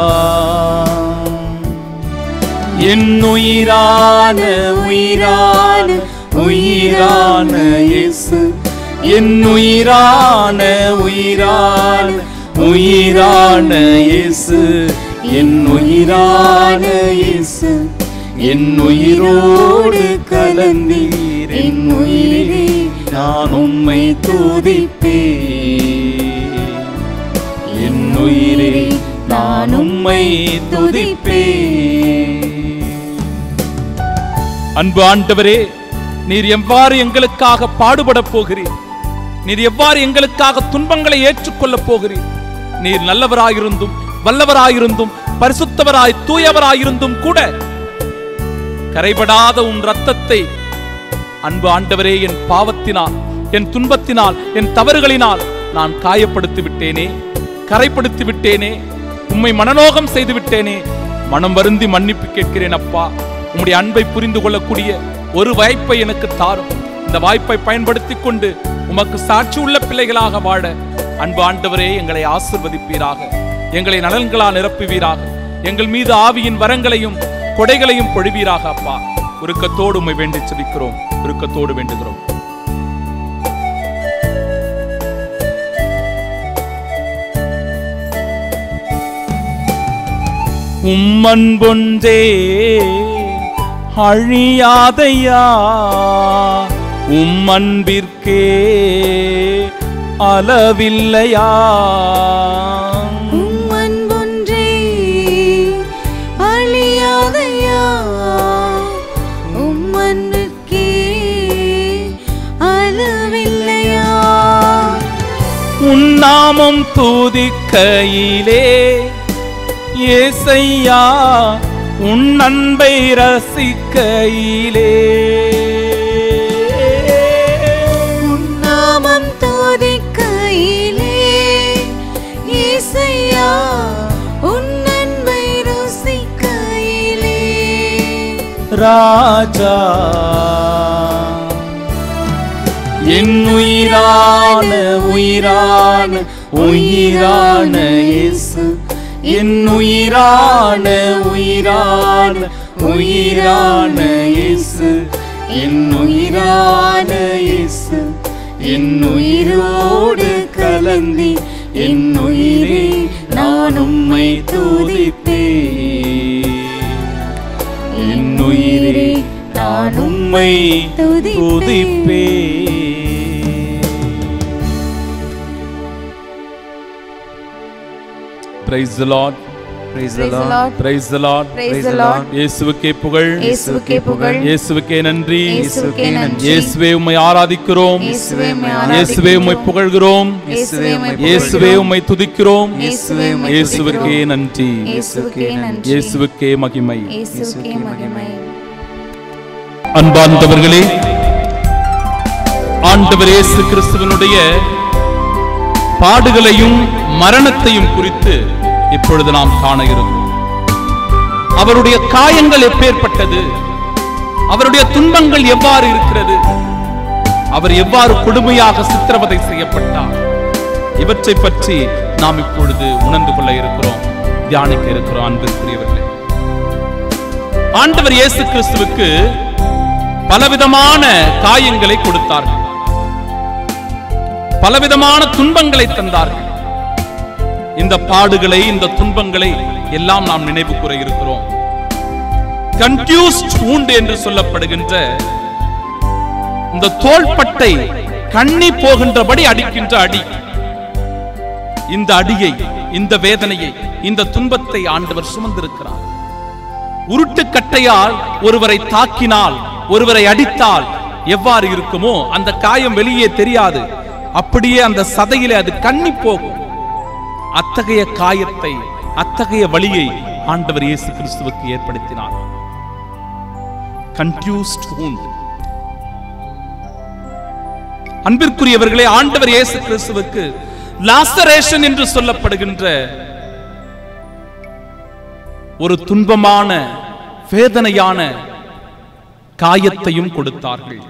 என் உயிரான உயிரான உயிரான இயேசு என் உயிரான உயிரான உயிரான இயேசு என் உயிரான இயேசு என் உயிரோடு கலந்தீர் என் உயிரே நான் உம்மை துதிப்பேன் என் உயிரே நான் உம்மை துதிப்பேன். அன்பு ஆண்டவரே, நீர் எவ்வாறு எங்களுக்காக பாடுபட போகிறீர், நீர் எவ்வாறு எங்களுக்காக துன்பங்களை ஏற்றுக்கொள்ளப் போகிறீர். நீர் நல்லவராயிருந்தும் வல்லவராயிருந்தும் பரிசுத்தவராய் தூயவராயிருந்தும் கூட கரைபடாத உன் இரத்தத்தை அன்பு ஆண்டவரே என் பாவத்தினால் என் துன்பத்தினால் என் தவறுகளினால் நான் காயப்படுத்தி விட்டேனே, கரைப்படுத்தி விட்டேனே, உம்மை மனநோகம் செய்து விட்டேனே. மனம் வருந்தி மன்னிப்பு கேட்கிறேன் அப்பா. உம்முடைய அன்பை புரிந்து கொள்ளக்கூடிய ஒரு வாய்ப்பை எனக்கு தாரும். இந்த வாய்ப்பை பயன்படுத்தி கொண்டு உமக்கு சாட்சி உள்ள பிள்ளைகளாக வாழ அன்பு ஆண்டவரே எங்களை ஆசீர்வதிப்பீராக, எங்களை நலன்களால் நிரப்புவீராக, எங்கள் மீது ஆவியின் வரங்களையும் கொடைகளையும் பொழிவீராக அப்பா. உருக்கத்தோடு உம்மை வேண்டி செபிக்கிறோம், உருக்கத்தோடு வேண்டுகிறோம். உம்மன் பொன்றே அழியாதையா, உம்மன்பிற்கே அளவில்லையா. உம்மன் பொன்றே அழியாதையா, உம்மன்பிற்கே அளவில்லையா. உன்னாமம் துதிக்கையிலே ஏசையா உன் அன்பை ரசிக்கையிலே. உன்னாமம் துதிக்கையிலே ஏசையா உன் அன்பை ருசிக்கையிலே. ராஜா என் உயிரான உயிரான உயிரான இயேசு என் உயிரான உயிரான உயிரான இயேசு என் உயிரான இயேசு என் உயிரோடு கலந்தி என் உயிரே நான் உம்மை துதிப்பேன் என் உயிரே நான் உம்மை துதிப்பேன். Praise the Lord. Praise the Lord. Praise the Lord. Praise the Lord. இயேசுவுக்கே புகழ், இயேசுவுக்கே புகழ், இயேசுவுக்கே நன்றி, இயேசுவுக்கே நன்றி. இயேசுவே உம்மை ஆராதிக்கிறோம், இயேசுவே உம்மை இயேசுவே உம்மை புகழ்கிறோம், இயேசுவே உம்மை இயேசுவே உம்மை துதிக்கிறோம். இயேசுவே உம்மை இயேசுவுக்கே நன்றி, இயேசுவுக்கே நன்றி, இயேசுவுக்கே மகிமை. இயேசுவுக்கே மகிமை. அன்பார்ந்தவர்களே, ஆண்டவர் இயேசு கிறிஸ்துவினுடைய பாடுகளையும் மரணத்தையும் குறித்து இப்பொழுது நாம் காண இருக்கிறோம். அவருடைய காயங்கள் எப்பேற்பட்டது, அவருடைய துன்பங்கள் எவ்வாறு இருக்கிறது, அவர் எவ்வாறு கொடுமையாக சித்திரவதை செய்யப்பட்டார், இவற்றை பற்றி நாம் இப்பொழுது உணர்ந்து கொள்ள இருக்கிறோம், தியானிக்க இருக்கிறோம். அன்பிற்குரியவர்களே, ஆண்டவர் இயேசு கிறிஸ்துவுக்கு பலவிதமான காயங்களை கொடுத்தார்கள், பலவிதமான துன்பங்களை தந்தார்கள். இந்த பாடுகளை, இந்த துன்பங்களை எல்லாம் நாம் நினைவு கூற இருக்கிறோம். கன்ஃபியூஸ்ட் வூண்ட் என்று சொல்லப்படுகின்ற இந்த தோள்பட்டை கண்ணி போகின்றபடி அடிக்கின்ற அடி, இந்த அடியை, இந்த வேதனையை, இந்த துன்பத்தை ஆண்டவர் சுமந்திருக்கிறார். உருட்டு கட்டையால் ஒருவரை தாக்கினால், ஒருவரை அடித்தால் எவ்வாறு இருக்குமோ அந்த காயம் வெளியே தெரியாது, அப்படியே அந்த சதையிலே அது கண்ணி போகும். அத்தகைய காயத்தை, அத்தகைய வலியை ஆண்டவர் இயேசு கிறிஸ்துவுக்கு ஏற்படுத்தினார். கன்ஃபியூஸ்ட் வூண்ட் அன்பிற்குரியவர்களே, ஆண்டவர் இயேசு கிறிஸ்துவுக்கு லாசரேஷன் என்று சொல்லப்படுகின்ற ஒரு துன்பமான வேதனையான காயத்தையும் கொடுத்தார்கள்.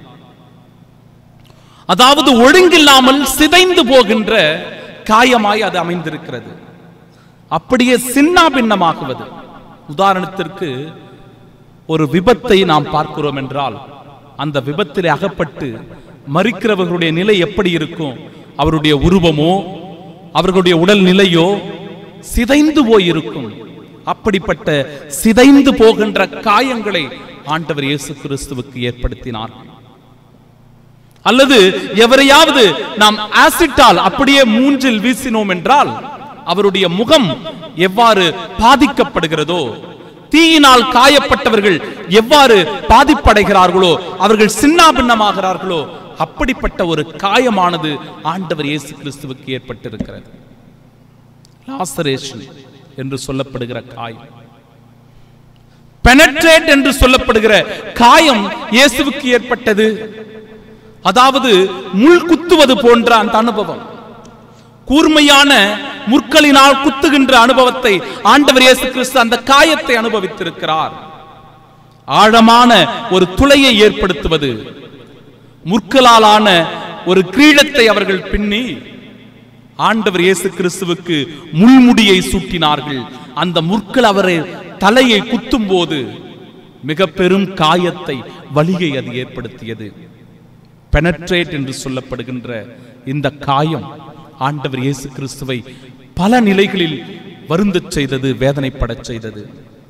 அதாவது ஒழுங்கில்லாமல் சிதைந்து போகின்ற காயமாய் அது அமைந்திருக்கிறது. அப்படியே சின்ன பின்னமாகுவது. உதாரணத்திற்கு ஒரு விபத்தை நாம் பார்க்கிறோம் என்றால், அந்த விபத்தில் அகப்பட்டு மரிக்கிறவர்களுடைய நிலை எப்படி இருக்கும்? அவருடைய உருவமோ அவர்களுடைய உடல் நிலையோ சிதைந்து போயிருக்கும். அப்படிப்பட்ட சிதைந்து போகின்ற காயங்களை ஆண்டவர் இயேசு கிறிஸ்துவுக்கு ஏற்படுத்தினார்கள். அல்லது எவரையாவது நாம் ஆசிட்டால் அப்படியே மூஞ்சில் வீசினோம் என்றால் அவருடைய முகம் எவ்வாறு பாதிக்கப்படுகிறதோ, தீயினால் காயப்பட்டவர்கள் எவ்வாறு பாதிப்படைகிறார்களோ, அவர்கள் சின்னாபின்னமாகிறார்களோ, அப்படிப்பட்ட ஒரு காயமானது ஆண்டவர் இயேசு கிறிஸ்துவுக்கு ஏற்பட்டிருக்கிறது. லாசரேஷன் என்று சொல்லப்படுகிற காயம், பெனட்ரேட் என்று சொல்லப்படுகிற காயம் இயேசுவுக்கு ஏற்பட்டது. அதாவது முள் குத்துவது போன்ற அந்த அனுபவம், கூர்மையான முற்களினால் குத்துகின்ற அனுபவத்தை ஆண்டவர் இயேசு கிறிஸ்து அந்த காயத்தை அனுபவித்திருக்கிறார். ஆழமான ஒரு துளையை ஏற்படுத்துவது, முற்களாலான ஒரு கிரீடத்தை அவர்கள் பின்னி ஆண்டவர் இயேசு கிறிஸ்துவுக்கு முள்முடியை சூட்டினார்கள். அந்த முற்கள் அவரை தலையை குத்தும் போது மிக பெரும் காயத்தை, வலியை அது ஏற்படுத்தியது. பெனட்ரேட் என்று சொல்லப்படுகின்ற இந்த காயம் ஆண்டவர் இயேசு கிறிஸ்துவை பல நிலைகளில் வருந்தச் செய்தது, வேதனைப்படச் செய்தது.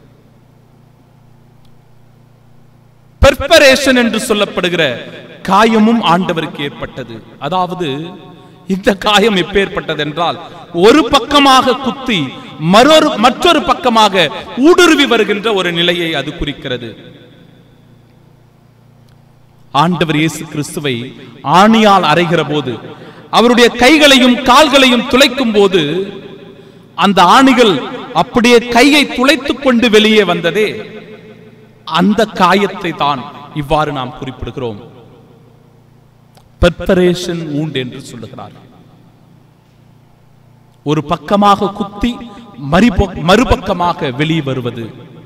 பெர்பரேஷன் என்று சொல்லப்படுகிற காயமும் ஆண்டவருக்கு ஏற்பட்டது. அதாவது இந்த காயம் எப்பேற்பட்டது என்றால், ஒரு பக்கமாக குத்தி மற்றொரு மற்றொரு பக்கமாக ஊடுருவி வருகின்ற ஒரு நிலையை அது குறிக்கிறது. ஆண்டவர் இயேசு கிறிஸ்துவை ஆணியால் அறைகிற போது, அவருடைய கைகளையும் கால்களையும் துளைக்கும் போது, அந்த ஆணிகள் அப்படியே கையை துளைத்துக் கொண்டு வெளியே வந்ததே, அந்த காயத்தை தான் இவ்வாறு நாம் குறிப்பிடுகிறோம். பெர்பரேஷன் வூண்ட் என்று சொல்லுகிறார். ஒரு பக்கமாக குத்தி மறுபக்கமாக வெளியே வருவது.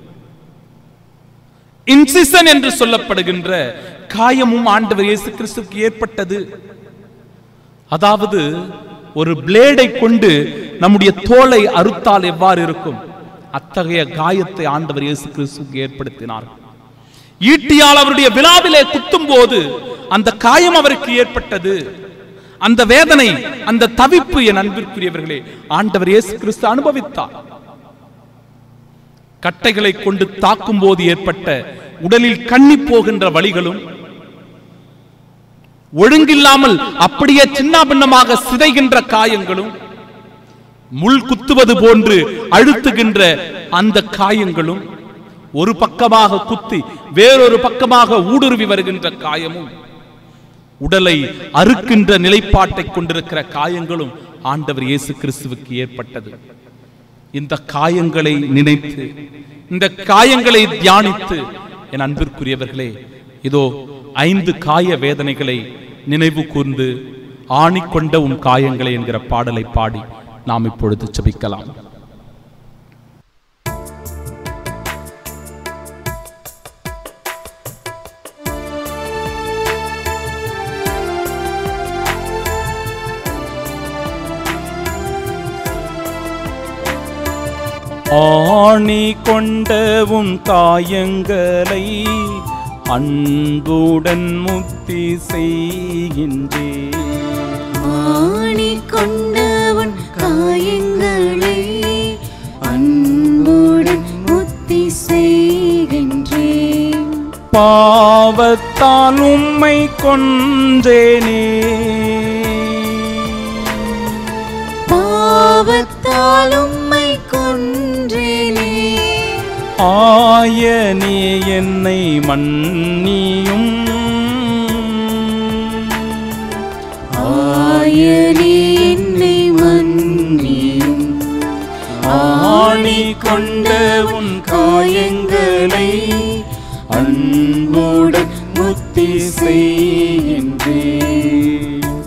இன்சிஷன் என்று சொல்லப்படுகின்ற காயமும் ஆண்டவர் இயேசு கிறிஸ்துவுக்கு ஏற்பட்டது. அதாவது ஒரு பிளேடை கொண்டு நம்முடைய தோலை அறுத்தால் எவ்வாறு இருக்கும், அத்தகைய காயத்தை ஆண்டவர் இயேசு கிறிஸ்துவுக்கு ஏற்படுத்தினார். ஈட்டியால் அவருடைய விழாவிலே குத்தும் போது அந்த காயம் அவருக்கு ஏற்பட்டது. அந்த வேதனை, அந்த தவிப்பு, என் அன்பிற்குரியவர்களே, ஆண்டவர் இயேசு கிறிஸ்து அனுபவித்தார். கட்டைகளை கொண்டு தாக்கும் போது ஏற்பட்ட உடலில் கண்ணி போகின்ற வலிகளும், ஒழுங்கில்லாமல் அப்படியே சின்ன பின்னமாக சிதைகின்ற காயங்களும், முள் குத்துவது போன்று அழுத்துகின்ற அந்த காயங்களும், ஒரு பக்கமாக குத்தி வேறொரு பக்கமாக ஊடுருவி வருகின்ற காயமும், உடலை அறுக்கின்ற நிலைப்பாட்டை கொண்டிருக்கிற காயங்களும் ஆண்டவர் இயேசு கிறிஸ்துவுக்கு ஏற்பட்டது. இந்த காயங்களை நினைத்து, இந்த காயங்களை தியானித்து, என் அன்பிற்குரியவர்களே, இதோ ஐந்து காய வேதனைகளை நினைவு கூர்ந்து ஆணிக்கொண்ட உன் காயங்களை என்கிற பாடலை பாடி நாம் இப்பொழுது ஜெபிக்கலாம். ஆணி கொண்டவும் காயங்களை அன்புடன் முக்தி செய்கின்றேன். ஆணி கொண்டவன் காயங்களை அன்புடன் முக்தி செய்கின்றேன். பாவத்தால் உம்மை கொன்றேனே, பாவத்தால் உம்மை கொன்றேனே. ஆயனே என்னை மன்னியும், ஆயனே என்னை மன்னியும். ஆணி கொண்ட உன் காயங்களை அன்புடன் முக்தி செய்கின்றேன்.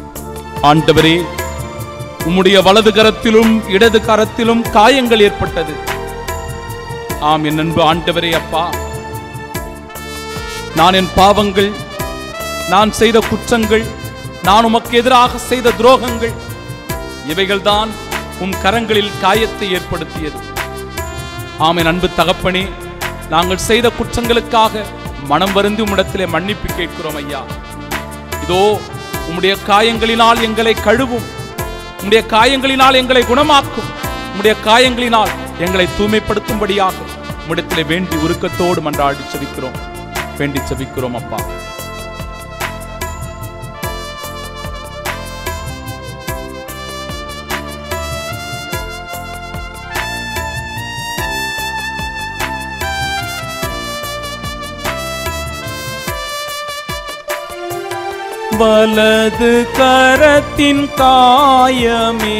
ஆண்டவரே, உம்முடைய வலது கரத்திலும் இடது கரத்திலும் காயங்கள் ஏற்பட்டது. ஆம் என் அன்பு ஆண்டவரே, அப்பா, நான் என் பாவங்கள், நான் செய்த குற்றங்கள், நான் உமக்கு எதிராக செய்த துரோகங்கள், இவைகள்தான் உம் கரங்களில் காயத்தை ஏற்படுத்தியது. ஆம் என் அன்பு தகப்பனே, நாங்கள் செய்த குற்றங்களுக்காக மனம் வருந்தி உம்மிடத்திலே மன்னிப்பு கேட்கிறோம் ஐயா. இதோ உம்முடைய காயங்களினால் எங்களை கழுவும், உம்முடைய காயங்களினால் எங்களை குணமாக்கும், உம்முடைய காயங்களினால் எங்களை தூய்மைப்படுத்தும்படியாக உம்மிடத்திலே வேண்டி உருக்கத்தோடு மன்றாடி செபிக்கிறோம், வேண்டி செபிக்கிறோம் அப்பா. வலது கரத்தின் காயமே,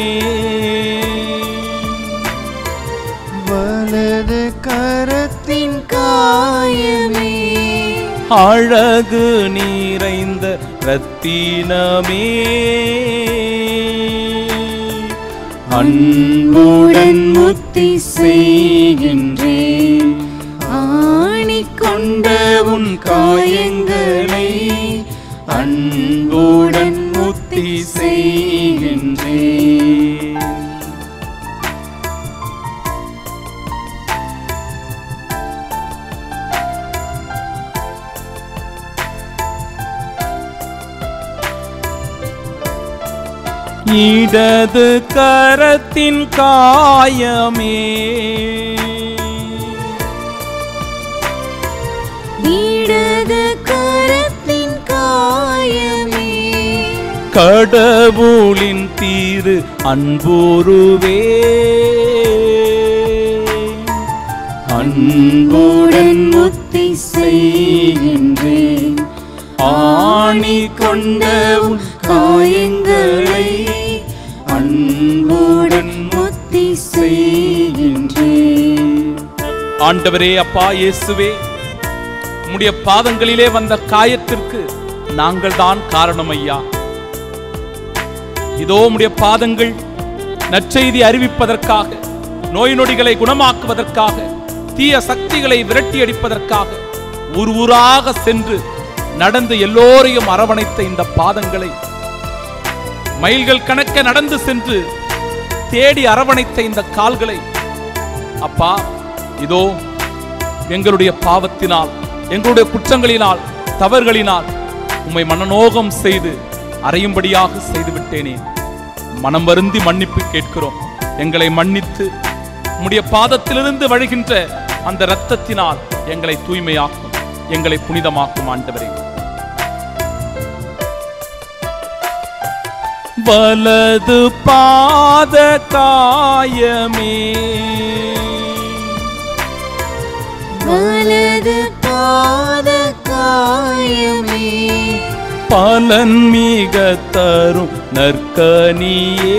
வலது கரத்தின் காயமே, அழகு நிறைந்த ரத்தினமே, அன்புடன் முத்தி செய்கின்றேன், ஆணி கொண்ட உன் காயங்களை அன்புடன் முத்தி செய்கின்றேன். இடது கரத்தின் காயமே, இடது கரத்தின் காயமே, கடவுளின் தீரு அன்புருவே, அன்புடன் முத்தி செய்கின்றேன், ஆணி கொண்ட உன் காயங்களை அன்புடன் முத்தி செய்கின்றேன். ஆண்டவரே, அப்பா இயேசுவே, உம்முடைய பாதங்களிலே வந்த காயத்திற்கு நாங்கள் தான் காரணம் ஐயா. இதோ உம்முடைய பாதங்கள் நற்செய்தி அறிவிப்பதற்காக, நோய் நொடிகளை குணமாக்குவதற்காக, தீய சக்திகளை விரட்டி அடிப்பதற்காக ஊர் ஊராக சென்று நடந்து எல்லோரையும் அரவணைத்த இந்த பாதங்களை, மைல்கள் கணக்க நடந்து சென்று தேடி அரவணைத்த இந்த கால்களை, அப்பா, இதோ எங்களுடைய பாவத்தினால், எங்களுடைய குற்றங்களினால், தவறுகளினால் உம்மை மனநோகம் செய்து அறையும்படியாக செய்து விட்டேனே. மனம் வருந்தி மன்னிப்பு கேட்கிறோம். எங்களை மன்னித்து உம்முடைய பாதத்திலிருந்து வழிகின்ற அந்த இரத்தத்தினால் எங்களை தூய்மையாக்கும், எங்களை புனிதமாக்கும் ஆண்டவரே. வலது பாத காயமே, வலது பாத காயமே, பலன் மிக தரும் நற்கனியே,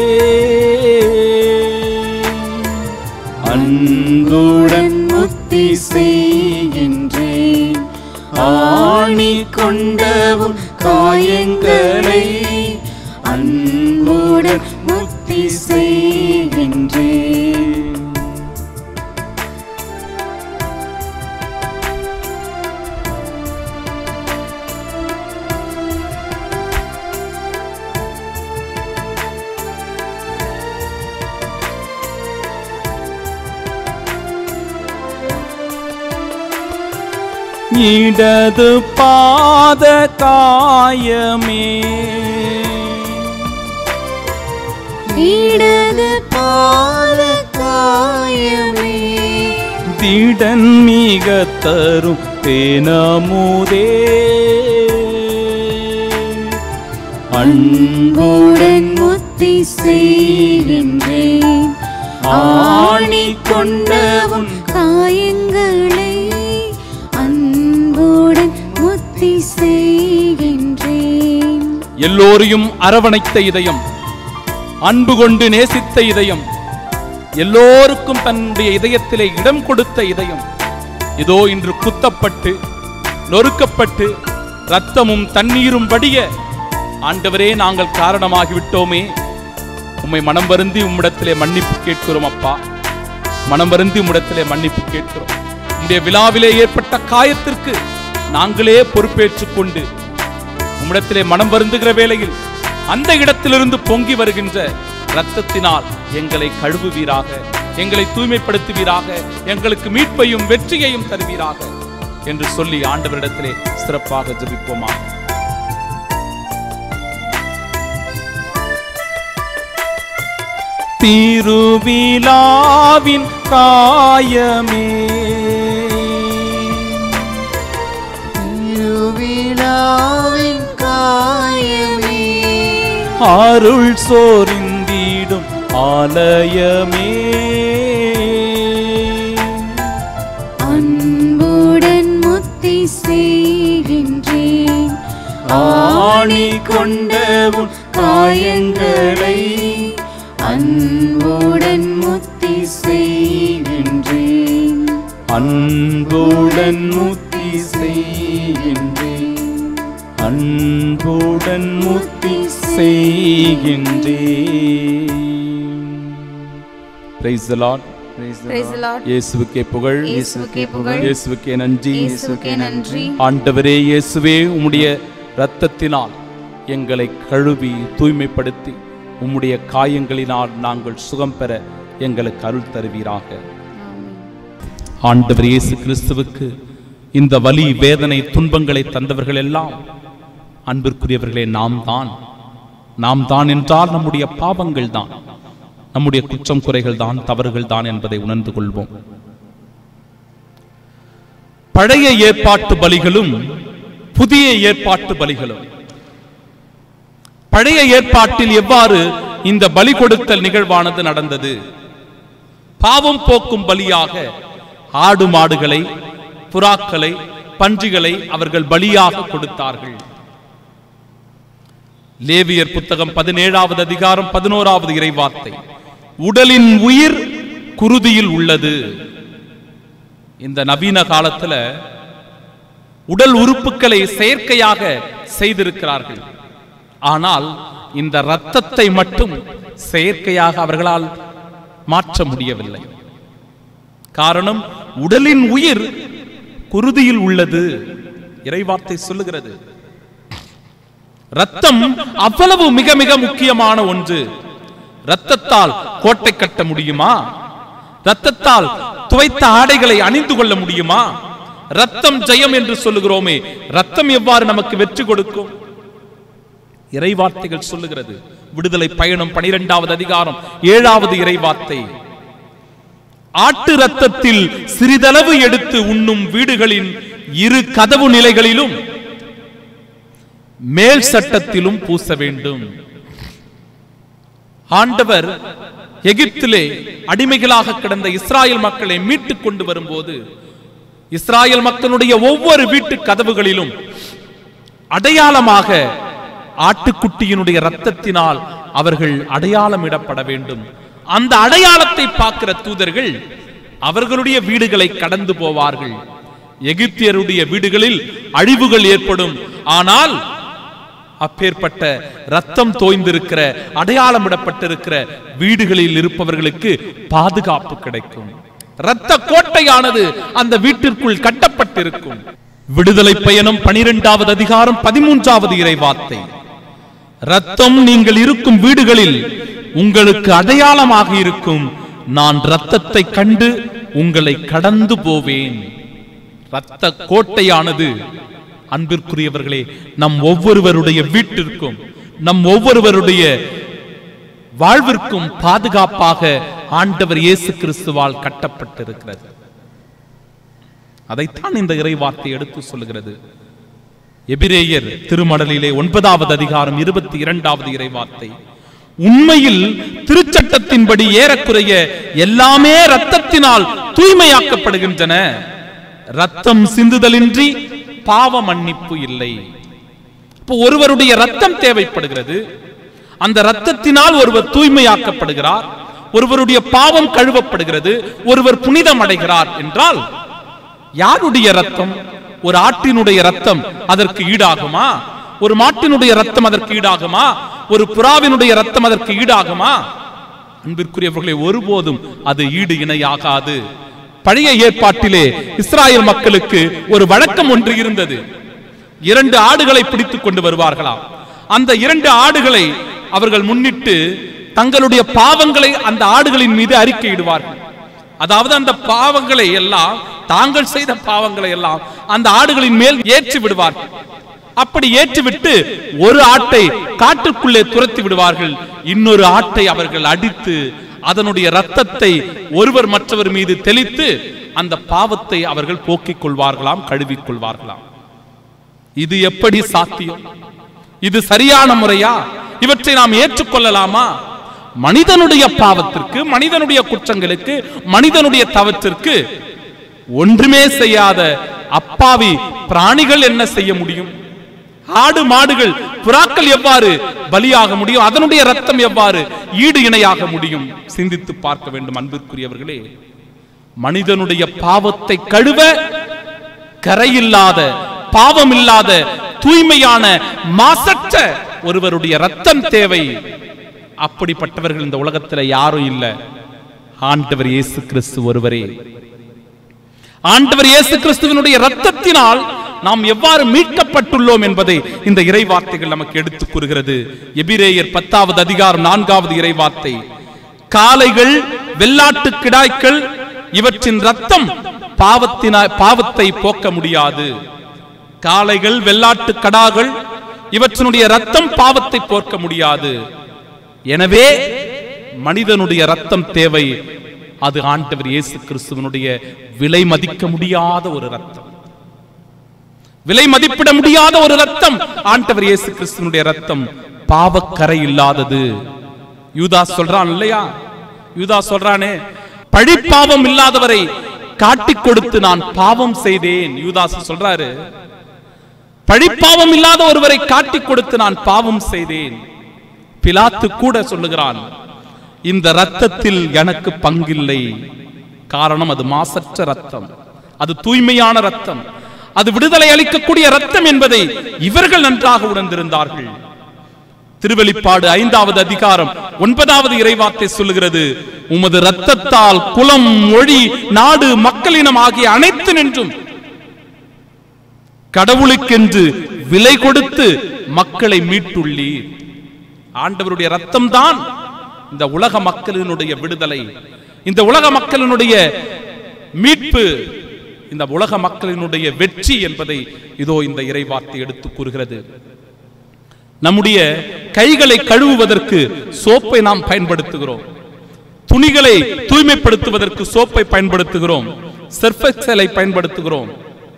அன்புடன் முத்தி செய்கின்றேன், ஆணி கொண்ட உன் காயங்களை அன்புடன் முத்தி செய்கின்றேன். இடது பாத காயமே, இடது பாத காயமே, திடன் மிக தரும் தேனமுதே, அன்புடன் முத்தி செய்கின்றேன், ஆணி கொண்ட உன் காயங்களை அன்புடன் முத்தி செய்கின்றேன். எல்லோரையும் அரவணைத்த இதயம், அன்பு கொண்டு நேசித்த இதயம், எல்லோருக்கும் தன்னுடைய இதயத்திலே இடம் கொடுத்த இதயம், இதோ இன்று குத்தப்பட்டு நொறுக்கப்பட்டு இரத்தமும் தண்ணீரும் வடிய ஆண்டவரே, நாங்கள் காரணமாகிவிட்டோமே, உம்மை மனம் வருந்தி உம்மிடத்திலே மன்னிப்பு கேட்கிறோம் அப்பா. மனம் வருந்தி உம்மிடத்திலே மன்னிப்பு கேட்கிறோம். உம்முடைய விழாவிலே ஏற்பட்ட காயத்திற்கு நாங்களே பொறுப்பேற்றுக் கொண்டு உம்மிடத்திலே மனம் வருந்துகிற வேளையில் அந்த இடத்திலிருந்து பொங்கி வருகின்ற இரத்தத்தினால் எங்களை கழுவுவீராக, எங்களை தூய்மைப்படுத்துவீராக, எங்களுக்கு மீட்பையும் வெற்றியையும் தருவீராக என்று சொல்லி ஆண்டவரிடத்திலே சிறப்பாக ஜெபிப்போமா. திருவிழாவின் காயமே, திருவிழாவின் காயமே, அருள் சோரிந்திடும் ஆலயமே, அன்புடன் முத்தி செய்கின்றேன் ஆணி கொண்ட உன் காயங்களை, அன்புடன் முத்தி செய்கின்றேன், அன்புடன் முத்தி செய்கின்றேன், அன்புடன் முத்தி செய்கின்றேன். Praise the Lord. Praise the Lord. இயேசுவுக்கே புகழ், இயேசுவுக்கே புகழ், இயேசுவுக்கே நன்றி, இயேசுவுக்கே நன்றி. ஆண்டவரே இயேசுவே, உம்முடைய இரத்தத்தினால் எங்களை கழுவி தூய்மைப்படுத்தி உம்முடைய காயங்களினால் நாங்கள் சுகம் பெற எங்களுக்கு அருள் தருவீராக. ஆண்டவர் இயேசு கிறிஸ்துவுக்கு இந்த வலி, வேதனை, துன்பங்களை தந்தவர்கள் எல்லாம் அன்பிற்குரியவர்களே நாம் தான். நாம் தான் என்றால் நம்முடைய பாவங்கள் தான், நம்முடைய குற்றம் குறைகள் தான், தவறுகள் தான் என்பதை உணர்ந்து கொள்வோம். பழைய ஏற்பாட்டு பலிகளும் புதிய ஏற்பாட்டு பலிகளும். பழைய ஏற்பாட்டில் எவ்வாறு இந்த பலி கொடுத்தல் நிகழ்வானது நடந்தது? பாவம் போக்கும் பலியாக ஆடு மாடுகளை, புறாக்களை, பன்றிகளை அவர்கள் பலியாக கொடுத்தார்கள். லேவியர் புத்தகம் பதினேழாவது அதிகாரம் பதினோராவது இறைவார்த்தை, உடலின் உயிர் குருதியில் உள்ளது. இந்த நவீன காலத்துல உடல் உறுப்புகளை செயற்கையாக செய்திருக்கிறார்கள். ஆனால் இந்த இரத்தத்தை மட்டும் செயற்கையாக அவர்களால் மாற்ற முடியவில்லை. காரணம், உடலின் உயிர் குருதியில் உள்ளது. இறைவார்த்தை சொல்லுகிறது. இரத்தம் அவ்வளவு மிக மிக முக்கியமான ஒன்று. இரத்தத்தால் கோட்டை கட்ட முடியுமா? இரத்தத்தால் துவைத்த ஆடைகளை அணிந்து கொள்ள முடியுமா? இரத்தம் ஜெயம் என்று சொல்லுகிறோமே, இரத்தம் எவ்வாறு நமக்கு வெற்றி கொடுக்கும்? இறைவார்த்தைகள் சொல்லுகிறது. விடுதலை பயணம் பனிரெண்டாவது அதிகாரம் ஏழாவது இறைவார்த்தை, ஆட்டு இரத்தத்தில் சிறிதளவு எடுத்து உண்ணும் வீடுகளின் இரு கதவு நிலைகளிலும் மேல் சட்டத்திலும் பூச வேண்டும். ஆண்டவர் எகிப்திலே அடிமைகளாக கிடந்த இஸ்ராயல் மக்களை மீட்டுக் கொண்டு வரும்போது இஸ்ராயல் மக்களுடைய ஒவ்வொரு வீட்டு கதவுகளிலும் அடையாளமாக ஆட்டுக்குட்டியினுடைய இரத்தத்தினால் அவர்கள் அடையாளமிடப்பட வேண்டும். அந்த அடையாளத்தை பார்க்கிற தூதர்கள் அவர்களுடைய வீடுகளை கடந்து போவார்கள். எகிப்தியருடைய வீடுகளில் அழிவுகள் ஏற்படும். ஆனால் அப்பேற்பட்ட ரத்தம் தோய்ந்திருக்கிற, அடையாளமிடப்பட்டிருக்கிற வீடுகளில் இருப்பவர்களுக்கு பாதுகாப்பு கிடைக்கும். இரத்த கோட்டையானது அந்த வீட்டிற்குள் கட்டப்பட்டிருக்கும். விடுதலை பயணம் பனிரெண்டாவது அதிகாரம் பதிமூன்றாவது இறைவார்த்தை, இரத்தம் நீங்கள் இருக்கும் வீடுகளில் உங்களுக்கு அடையாளமாக இருக்கும். நான் இரத்தத்தை கண்டு உங்களை கடந்து போவேன். இரத்த கோட்டையானது அன்பிற்குரியவர்களே நம் ஒவ்வொருவருடைய வீட்டிற்கும், நம் ஒவ்வொருவருடைய வாழ்விற்கும் பாதுகாப்பாக ஆண்டவர் இயேசு கிறிஸ்துவால் கட்டப்பட்டிருக்கிறது. அதைத்தான் இந்த இறைவார்த்தை எடுத்து சொல்லுகிறது. எபிரேயர் திருமடலிலே ஒன்பதாவது அதிகாரம் இருபத்தி இரண்டாவது இறைவார்த்தை, உண்மையில் திருச்சட்டத்தின்படி ஏறக்குறைய எல்லாமே இரத்தத்தினால் தூய்மையாக்கப்படுகின்றன, இரத்தம் சிந்துதலின்றி பாவ மன்னிப்பு இல்லை. இப்போ ஒருவருடைய இரத்தம் தேவைப்படுகிறது. அந்த இரத்தத்தினால் ஒருவர் தூய்மையாக்கப்படுகிறார், ஒருவருடைய பாவம் கழுவப்படுகிறது, ஒருவர் புனிதம் அடைகிறார் என்றால் யாருடைய இரத்தம்? ஒரு ஆட்டினுடைய இரத்தம் அதற்கு ஈடாகுமா? ஒரு மாட்டினுடைய ரத்தம் அதற்கு ஈடாகுமா? ஒரு புறாவினுடைய ரத்தம் அதற்கு ஈடாகுமா? அன்பிற்குரியவர்களை, ஒருபோதும் அது ஈடு இணையாகாது. பழைய ஏற்பாட்டிலே இஸ்ராயல் மக்களுக்கு ஒரு வழக்கம் ஒன்று இருந்தது. இரண்டு ஆடுகளை பிடித்துக் கொண்டு வருவார்களாம். அந்த இரண்டு ஆடுகளை அவர்கள் முன்னிட்டு தங்களுடைய பாவங்களை அந்த ஆடுகளின் மீது அறிக்கையிடுவார்கள். அதாவது அந்த பாவங்களை எல்லாம், தாங்கள் செய்த பாவங்களை எல்லாம் அந்த ஆடுகளின் மேல் ஏற்றி விடுவார்கள். அப்படி ஏற்றிவிட்டு ஒரு ஆட்டை காட்டுக்குள்ளே துரத்தி விடுவார்கள். இன்னொரு ஆட்டை அவர்கள் அடித்து அதனுடைய இரத்தத்தை ஒருவர் மற்றவர் மீது தெளித்து அந்த பாவத்தை அவர்கள் போக்கிக் கொள்வார்களாம், கழுவிக் கொள்வார்களாம். இது எப்படி சாத்தியம்? இது சரியான முறையா? இவற்றை நாம் ஏற்றுக்கொள்ளலாமா? மனிதனுடைய பாவத்திற்கு, மனிதனுடைய குற்றங்களுக்கு, மனிதனுடைய தவற்றிற்கு ஒன்றுமே செய்யாத அப்பாவி பிராணிகள் என்ன செய்ய முடியும்? ஆடு மாடுகள் புறாக்கள் எவ்வாறு பலியாக முடியும்? அதனுடைய ரத்தம் எவ்வாறு ஈடு இணையாக முடியும்? சிந்தித்து பார்க்க வேண்டும் அன்பிற்குரியவர்களே. மனிதனுடைய பாவத்தை கழுவ கரையில்லாத, பாவம் இல்லாத, தூய்மையான, மாசற்ற ஒருவருடைய ரத்தம் தேவை. அப்படிப்பட்டவர்கள் இந்த உலகத்தில் யாரும் இல்லை. ஆண்டவர் இயேசு கிறிஸ்து ஒருவரே. ஆண்டவர் இயேசு கிறிஸ்துவினுடைய ரத்தத்தினால் நாம் எவ்வாறு மீட்கப்பட்டுள்ளோம் என்பதை இந்த இறைவார்த்தைகள் நமக்கு எடுத்துக் கூறுகிறது. எபிரேயர் பத்தாவது அதிகாரம் நான்காவது இறைவார்த்தை, காளைகள், வெள்ளாட்டு கிடாய்கள் இவற்றின் ரத்தம் பாவத்தின பாவத்தை போக்க முடியாது. காளைகள், வெள்ளாட்டு கடாக்கள் இவற்றினுடைய ரத்தம் பாவத்தை போக்க முடியாது. எனவே மனிதனுடைய ரத்தம் தேவை. அது ஆண்டவர் இயேசு கிறிஸ்துவினுடைய விலை மதிக்க முடியாத ஒரு ரத்தம், விலை மதிப்பிட முடியாத ஒரு ரத்தம். ஆண்டவர் இயேசு கிறிஸ்துவினுடைய ரத்தம் பாவக்கரை இல்லாதது. யூதாஸ் சொல்றான் இல்லையா? யூதாஸ் சொல்றானே, பழிப்பாவம் இல்லாதவரை காட்டிக் கொடுத்து நான் பாவம் செய்தேன். யூதாஸ் சொல்றாரு, பழிப்பாவம் இல்லாத ஒருவரை காட்டிக் கொடுத்து நான் பாவம் செய்தேன். பிலாத்து கூட சொல்லுகிறான், இந்த ரத்தத்தில் எனக்கு பங்கில்லை. காரணம், அது மாசற்ற ரத்தம், அது தூய்மையான ரத்தம், அது விடுதலை அளிக்கக்கூடிய ரத்தம் என்பதை இவர்கள் நன்றாக உணர்ந்திருந்தார்கள். திருவெளிப்பாடு ஐந்தாவது அதிகாரம் ஒன்பதாவது இறைவார்த்தை சொல்லுகிறது, உமது ரத்தத்தால் குலம், மொழி, நாடு, மக்களினம் ஆகிய அனைத்து நின்றும் கடவுளுக்கென்று விலை கொடுத்து மக்களை மீட்டுள்ளீர். ஆண்டவருடைய ரத்தம் தான் இந்த உலக மக்களினுடைய விடுதலை, இந்த உலக மக்களினுடைய மீட்பு, இந்த உலக மக்களினுடைய வெற்றி என்பதை இதோ இந்த இறைவார்த்தை எடுத்து கூறுகிறது. நம்முடைய கைகளை கழுவுவதற்கு சோப்பை நாம் பயன்படுத்துகிறோம். துணிகளை தூய்மைப்படுத்துவதற்கு சோப்பை பயன்படுத்துகிறோம், சர்ஃபெக்சலை பயன்படுத்துகிறோம்.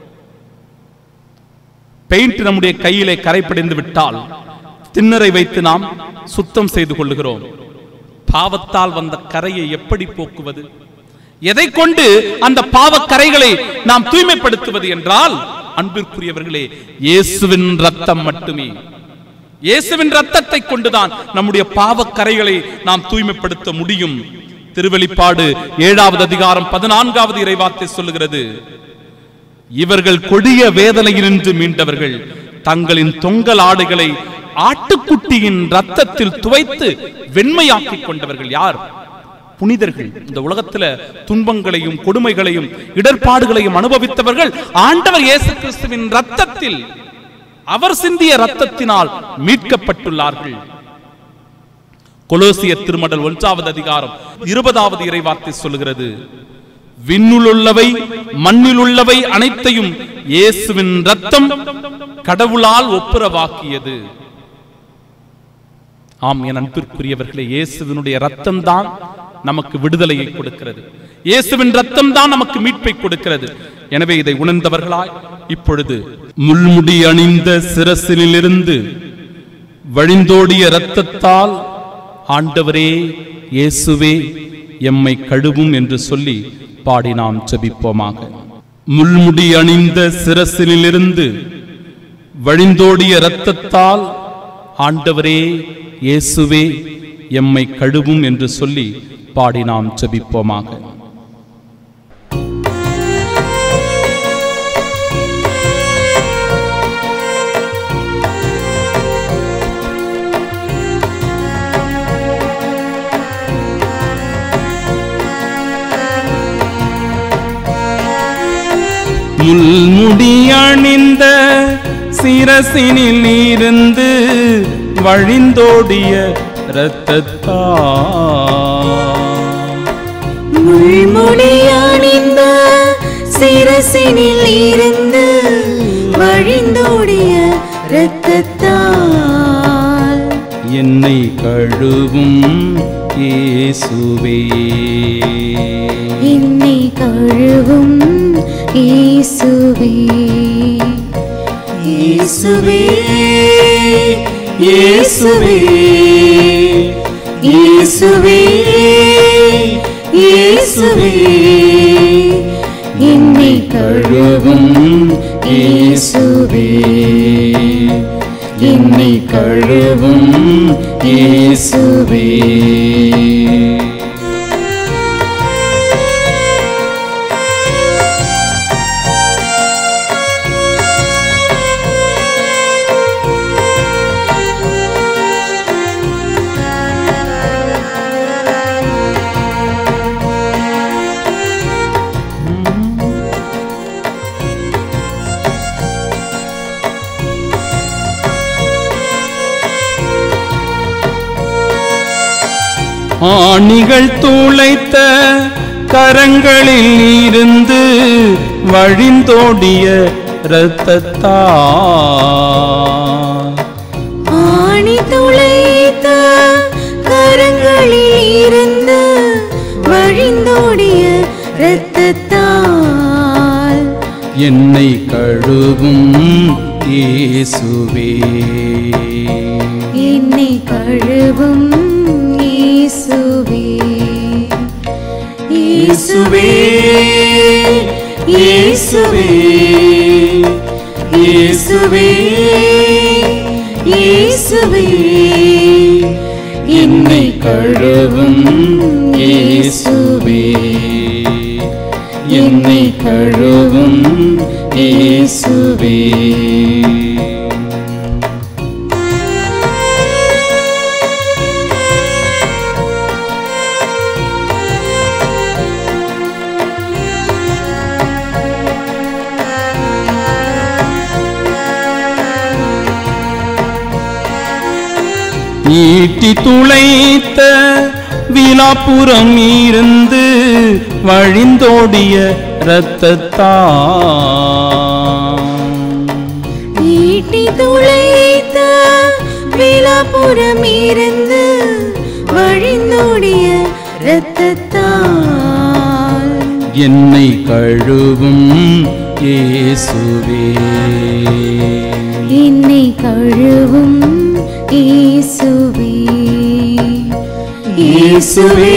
பெயிண்ட் நம்முடைய கையிலே கரைப்படைந்து விட்டால் திண்ணறை வைத்து நாம் சுத்தம் செய்து கொள்ளுகிறோம். பாவத்தால் வந்த கரையை எப்படி போக்குவது? எதை கொண்டு அந்த பாவக்கரைகளை நாம் தூய்மைப்படுத்துவது என்றால், அன்பிற்குரியவர்களே, இயேசுவின் ரத்தம் மட்டுமே. இயேசுவின் ரத்தத்தை கொண்டுதான் நம்முடைய பாவக்கரைகளை நாம் தூய்மைப்படுத்த முடியும். திருவெளிப்பாடு ஏழாவது அதிகாரம் பதினான்காவது இறைவார்த்தை சொல்லுகிறது, இவர்கள் கொடிய வேதனையினின்று மீண்டவர்கள் தங்களின் தொங்கல் ஆடுகளை ஆட்டுக்குட்டியின் ரத்தத்தில் துவைத்து வெண்மையாக்கிக் கொண்டவர்கள். யார்? புனிதர்கள். இந்த உலகத்துல துன்பங்களையும் கொடுமைகளையும் இடர்பாடுகளையும் அனுபவித்தவர்கள் ஆண்டவர் இயேசு கிறிஸ்துவின் ரத்தத்தில், அவர் சிந்திய ரத்தத்தினால் மீட்கப்பட்டுள்ளார்கள். கொலோசியர் திருமடல் ஒன்றாவது அதிகாரம் இருபதாவது இறைவார்த்தை சொல்லுகிறது, விண்ணுள்ளவை மண்ணில் உள்ளவை அனைத்தையும் இயேசுவின் ரத்தம் கடவுளால் ஒப்புரவாக்கியது. ஆம், என் அன்பிற்குரியவர்களே, இயேசுவினுடைய ரத்தம் தான் நமக்கு விடுதலையை கொடுக்கிறது. இயேசுவின் ரத்தம் தான் நமக்கு மீட்பை கொடுக்கிறது. எனவே இதை உணர்ந்தவர்களாய் இப்பொழுது முள்முடி அணிந்த சிரசிலிருந்து வழிந்தோடிய இரத்தத்தால் ஆண்டவரே இயேசுவே எம்மை கழுவும் என்று சொல்லி பாடி நாம் ஜெபிப்போமாக. முள்முடி அணிந்த சிரசிலிருந்து வழிந்தோடிய இரத்தத்தால் ஆண்டவரே இயேசுவே எம்மை கழுவும் என்று சொல்லி பாடி நாம் ஜெபிப்போமாக. முள்முடி அணிந்த சிரசினில் இருந்து வழிந்தோடிய இரத்தத்தால் முள்முடி அணிந்த சிரசினில் இருந்து வழிந்தோடிய இரத்தத்தால் என்னை கழுவும் இயேசுவே என்னை கழுவும் இயேசுவே இயேசுவே இயேசுவே இயேசுவே இயேசுவே என்னை கழுவும் இயேசுவே என்னை கழுவும் இயேசுவே ஆணிகள் துளைத்த கரங்களில் இருந்து வழிந்தோடிய இரத்தத்தால் ஆணி துளைத்த கரங்களில் இருந்து வழிந்தோடிய இரத்தத்தால் என்னை கழுவும் இயேசுவே என்னை கழுவும் இயேசுவே இயேசுவே இயேசுவே இயேசுவே இயேசுவே என்னை கழுவும் இயேசுவே என்னை கழுவும் இயேசுவே ஈட்டி துளைத்த விலாப்புறம் இருந்து வழிந்தோடிய இரத்தத்தால் ஈட்டி துளைத்த விலாப்புறம் இருந்து வழிந்தோடிய இரத்தத்தால் என்னை கழுவும் இயேசுவே என்னை கழுவும் இயேசுவே இயேசுவே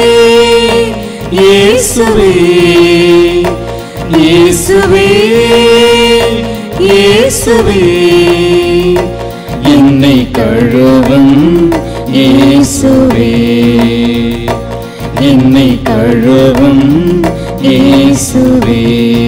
இயேசுவே இயேசுவே இயேசுவே என்னை கழுவும் இயேசுவே என்னை கழுவும் இயேசுவே.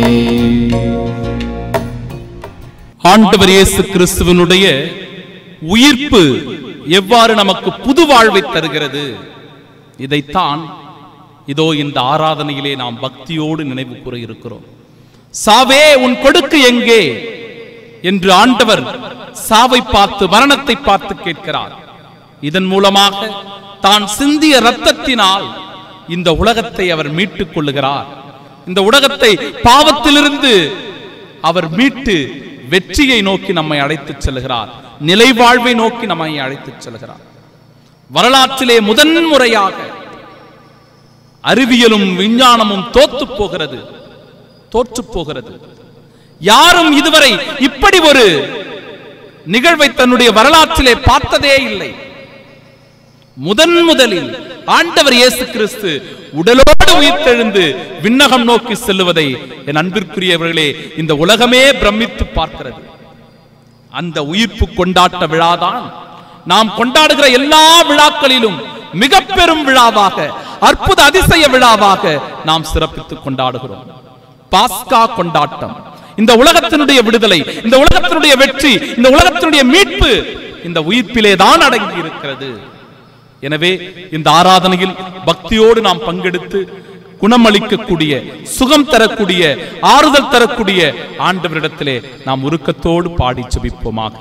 ஆண்டவர் இயேசு கிறிஸ்துவினுடைய உயிர்ப்பு எவ்வாறு நமக்கு புது வாழ்வை தருகிறது, இதைத்தான் இதோ இந்த ஆராதனையிலே நாம் பக்தியோடு நினைவு கூற இருக்கிறோம். சாவே உன் கொடுக்கு எங்கே என்று ஆண்டவர் சாவை பார்த்து மரணத்தை பார்த்து கேட்கிறார். இதன் மூலமாக தான் சிந்திய இரத்தத்தினால் இந்த உலகத்தை அவர் மீட்டுக் கொள்ளுகிறார். இந்த உலகத்தை பாவத்திலிருந்து அவர் மீட்டு வெற்றியை நோக்கி நம்மை அழைத்துச் செல்கிறார். நிலை வாழ்வை நோக்கி நம்மை அழைத்துச் செல்கிறார். வரலாற்றிலே முதன் முறையாக அறிவியலும் விஞ்ஞானமும் தோத்து போகிறது, தோற்று போகிறது. யாரும் இதுவரை இப்படி ஒரு நிகழ்வை தன்னுடைய வரலாற்றிலே பார்த்ததே இல்லை. முதன் முதலில் ஆண்டவர் இயேசு கிறிஸ்து உடலோடு உயிர்த்தெழுந்து விண்ணகம் நோக்கி செல்லுவதை என் அன்பிற்குரியவர்களே இந்த உலகமே பிரமித்து பார்க்கிறது. அந்த உயிர்ப்பு கொண்டாட்ட விழாதான் நாம் கொண்டாடுகிற எல்லா விழாக்களிலும் மிக பெரும் விழாவாக, அற்புத அதிசய விழாவாக நாம் சிறப்பித்துக் கொண்டாடுகிறோம். பாஸ்கா கொண்டாட்டம், இந்த உலகத்தினுடைய விடுதலை, இந்த உலகத்தினுடைய வெற்றி, இந்த உலகத்தினுடைய மீட்பு இந்த உயிர்ப்பிலே தான் அடங்கி இருக்கிறது. எனவே இந்த ஆராதனையில் பக்தியோடு நாம் பங்கெடுத்து குணமளிக்கக்கூடிய, சுகம் தரக்கூடிய, ஆறுதல் தரக்கூடிய ஆண்டவரிடத்திலே நாம் உருக்கத்தோடு பாடி ஜெபிப்போமாக.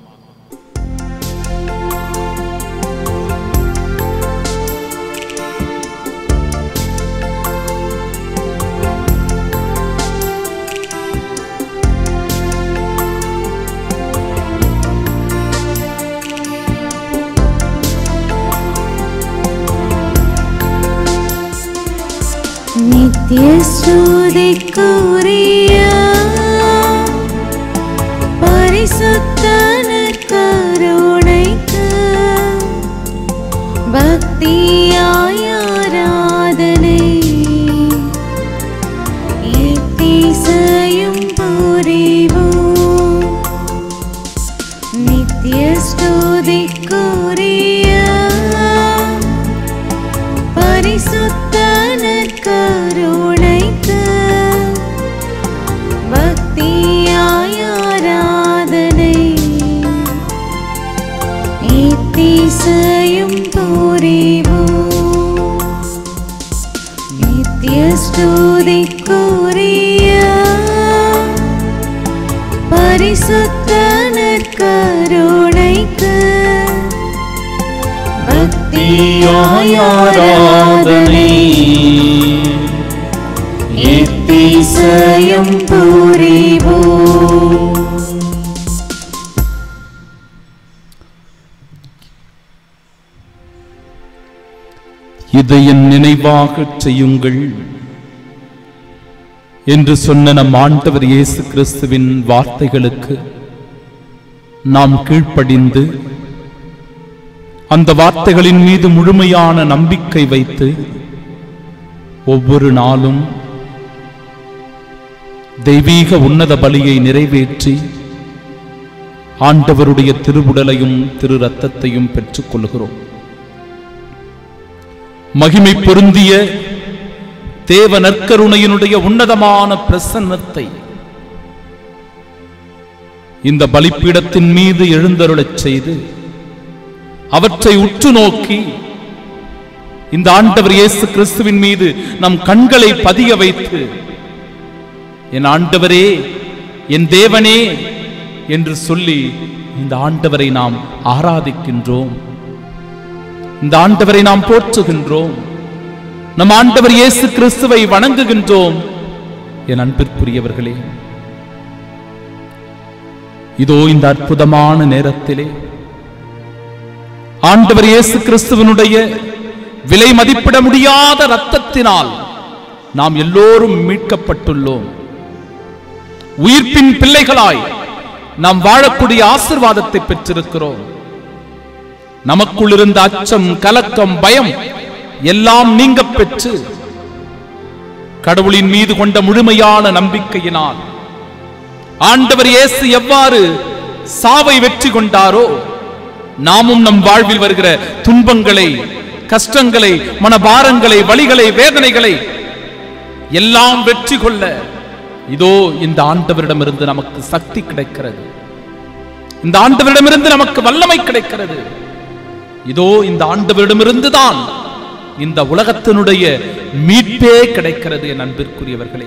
நித்திய ஸ்துதிக்குரிய பரிசுத்த நற்கருணைக்கு பக்தியாய் ஆராதனை எத்திசையும் புரிவோம். நித்திய ஸ்துதிக்குரிய பரிசுத்த கருணைக்கு பக்தியாய் ஆராதனை எத்திசையும் புரிவோம். நித்திய ஸ்துதிக்குரிய பரிசுத்த நற்கருணைக்கு பக்தியாய் ஆராதனை எத்திசையும் புரிவோம். இதை என் நினைவாகச் செய்யுங்கள் என்று சொன்ன நம் ஆண்டவர் இயேசு கிறிஸ்துவின் வார்த்தைகளுக்கு நாம் கீழ்ப்படிந்து அந்த வார்த்தைகளின் மீது முழுமையான நம்பிக்கை வைத்து ஒவ்வொரு நாளும் தெய்வீக உன்னத பலியை நிறைவேற்றி ஆண்டவருடைய திருவுடலையும் திரு ரத்தத்தையும் பெற்றுக் கொள்கிறோம். மகிமை பொருந்திய தேவ நற்கருணையினுடைய உன்னதமான பிரசன்னத்தை இந்த பலிப்பீடத்தின் மீது எழுந்தருளச் செய்து அவற்றை உற்று நோக்கி இந்த ஆண்டவர் இயேசு கிறிஸ்துவின் மீது நம் கண்களை பதிய வைத்து, என் ஆண்டவரே, என் தேவனே என்று சொல்லி இந்த ஆண்டவரை நாம் ஆராதிக்கின்றோம். இந்த ஆண்டவரை நாம் போற்றுகின்றோம். நம் ஆண்டவர் இயேசு கிறிஸ்துவை வணங்குகின்றோம். என் அன்பிற்குரியவர்களே, இதோ இந்த அற்புதமான நேரத்திலே ஆண்டவர் இயேசு கிறிஸ்துவனுடைய விலை மதிப்பிட முடியாத இரத்தத்தினால் நாம் எல்லோரும் மீட்கப்பட்டுள்ளோம். உயிர்ப்பின் பிள்ளைகளாய் நாம் வாழக்கூடிய ஆசீர்வாதத்தை பெற்றிருக்கிறோம். நமக்குள் இருந்த அச்சம், கலக்கம், பயம் எல்லாம் நீங்க பெற்று கடவுளின் மீது கொண்ட முழுமையான நம்பிக்கையினால் ஆண்டவர் இயேசு எவ்வாறு சாவை வெற்றி கொண்டாரோ, நாமும் நம் வாழ்வில் வருகிற துன்பங்களை, கஷ்டங்களை, மனபாரங்களை, வலிகளை, வேதனைகளை எல்லாம் வெற்றி கொள்ள இதோ இந்த ஆண்டவரிடமிருந்து நமக்கு சக்தி கிடைக்கிறது. இந்த ஆண்டவரிடமிருந்து நமக்கு வல்லமை கிடைக்கிறது. இதோ இந்த ஆண்டவரிடமிருந்து தான் இந்த உலகத்தினுடைய மீட்பே கிடைக்கிறது. என் அன்பிற்குரியவர்களே,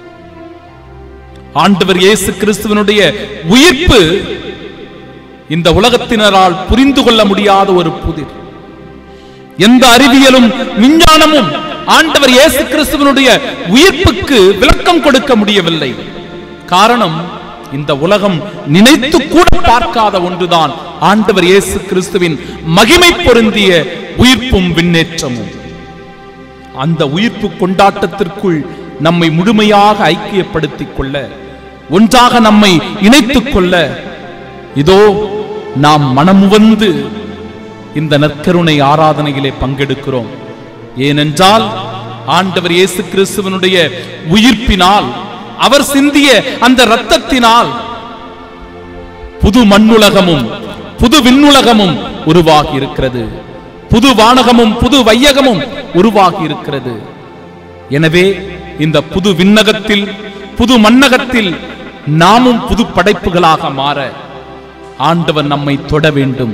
ஆண்டவர் இயேசு கிறிஸ்துவனுடைய உயிர்ப்பு இந்த உலகத்தினரால் புரிந்து கொள்ள முடியாத ஒரு புதிர். எந்த அறிவியலும் விஞ்ஞானமும் ஆண்டவர் இயேசு கிறிஸ்துவனுடைய உயிர்ப்புக்கு விளக்கம் கொடுக்க முடியவில்லை. காரணம், இந்த உலகம் நினைத்து கூட பார்க்காத ஒன்றுதான் ஆண்டவர் இயேசு கிறிஸ்துவின் மகிமை பொருந்திய உயிர்ப்பும் விண்ணேற்றமும். அந்த உயிர்ப்பு கொண்டாட்டத்திற்குள் நம்மை முழுமையாக ஐக்கியப்படுத்திக் கொள்ள, ஒன்றாக நம்மை இணைத்துக் கொள்ள இதோ நாம் மனமுவந்து இந்த நற்கருணை ஆராதனையிலே பங்கெடுக்கிறோம். ஏனென்றால் ஆண்டவர் இயேசு கிறிஸ்துவனுடைய உயிர்ப்பினால், அவர் சிந்திய அந்த இரத்தத்தினால் புது மண்ணுலகமும் புது விண்ணுலகமும் உருவாகி இருக்கிறது. புது வானகமும் புது வையகமும் உருவாகி இருக்கிறது. எனவே இந்த புது விண்ணகத்தில், புது மண்ணகத்தில் நாமும் புது படைப்புகளாக மாற ஆண்டவர் நம்மை தொட வேண்டும்.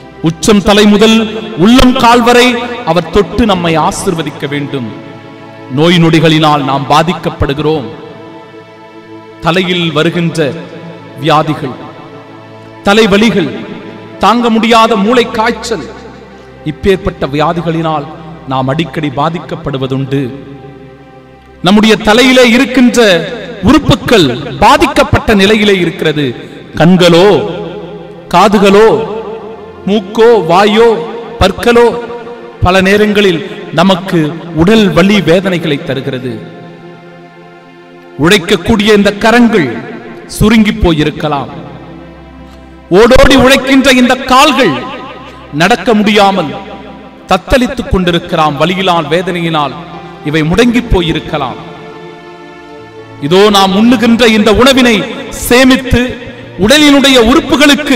உச்சம் தலை முதல் உள்ளம் கால் வரை அவர் தொட்டு நம்மை ஆசீர்வதிக்க வேண்டும். நோய் நொடிகளினால் நாம் பாதிக்கப்படுகிறோம். தலையில் வருகின்ற வியாதிகள், தலைவலிகள், தாங்க முடியாத மூளை காய்ச்சல், இப்பேற்பட்ட வியாதிகளினால் நாம் அடிக்கடி பாதிக்கப்படுவதுண்டு. நம்முடைய தலையிலே இருக்கின்ற உறுப்புகள் பாதிக்கப்பட்ட நிலையிலே இருக்கிறது. கண்களோ, காதுகளோ, மூக்கோ, வாயோ, பற்களோ பல நேரங்களில் நமக்கு உடல் வலி வேதனைகளை தருகிறது. உழைக்கக்கூடிய இந்த கரங்கள் சுருங்கி போயிருக்கலாம். ஓடோடி உழைக்கின்ற இந்த கால்கள் நடக்க முடியாமல் தத்தளித்துக் கொண்டிருக்கலாம். வலியினால், வேதனையினால் இவை முடங்கி போயிருக்கலாம். இதோ நாம் உண்ணுகின்ற இந்த உணவினை சேமித்து உடலினுடைய உறுப்புகளுக்கு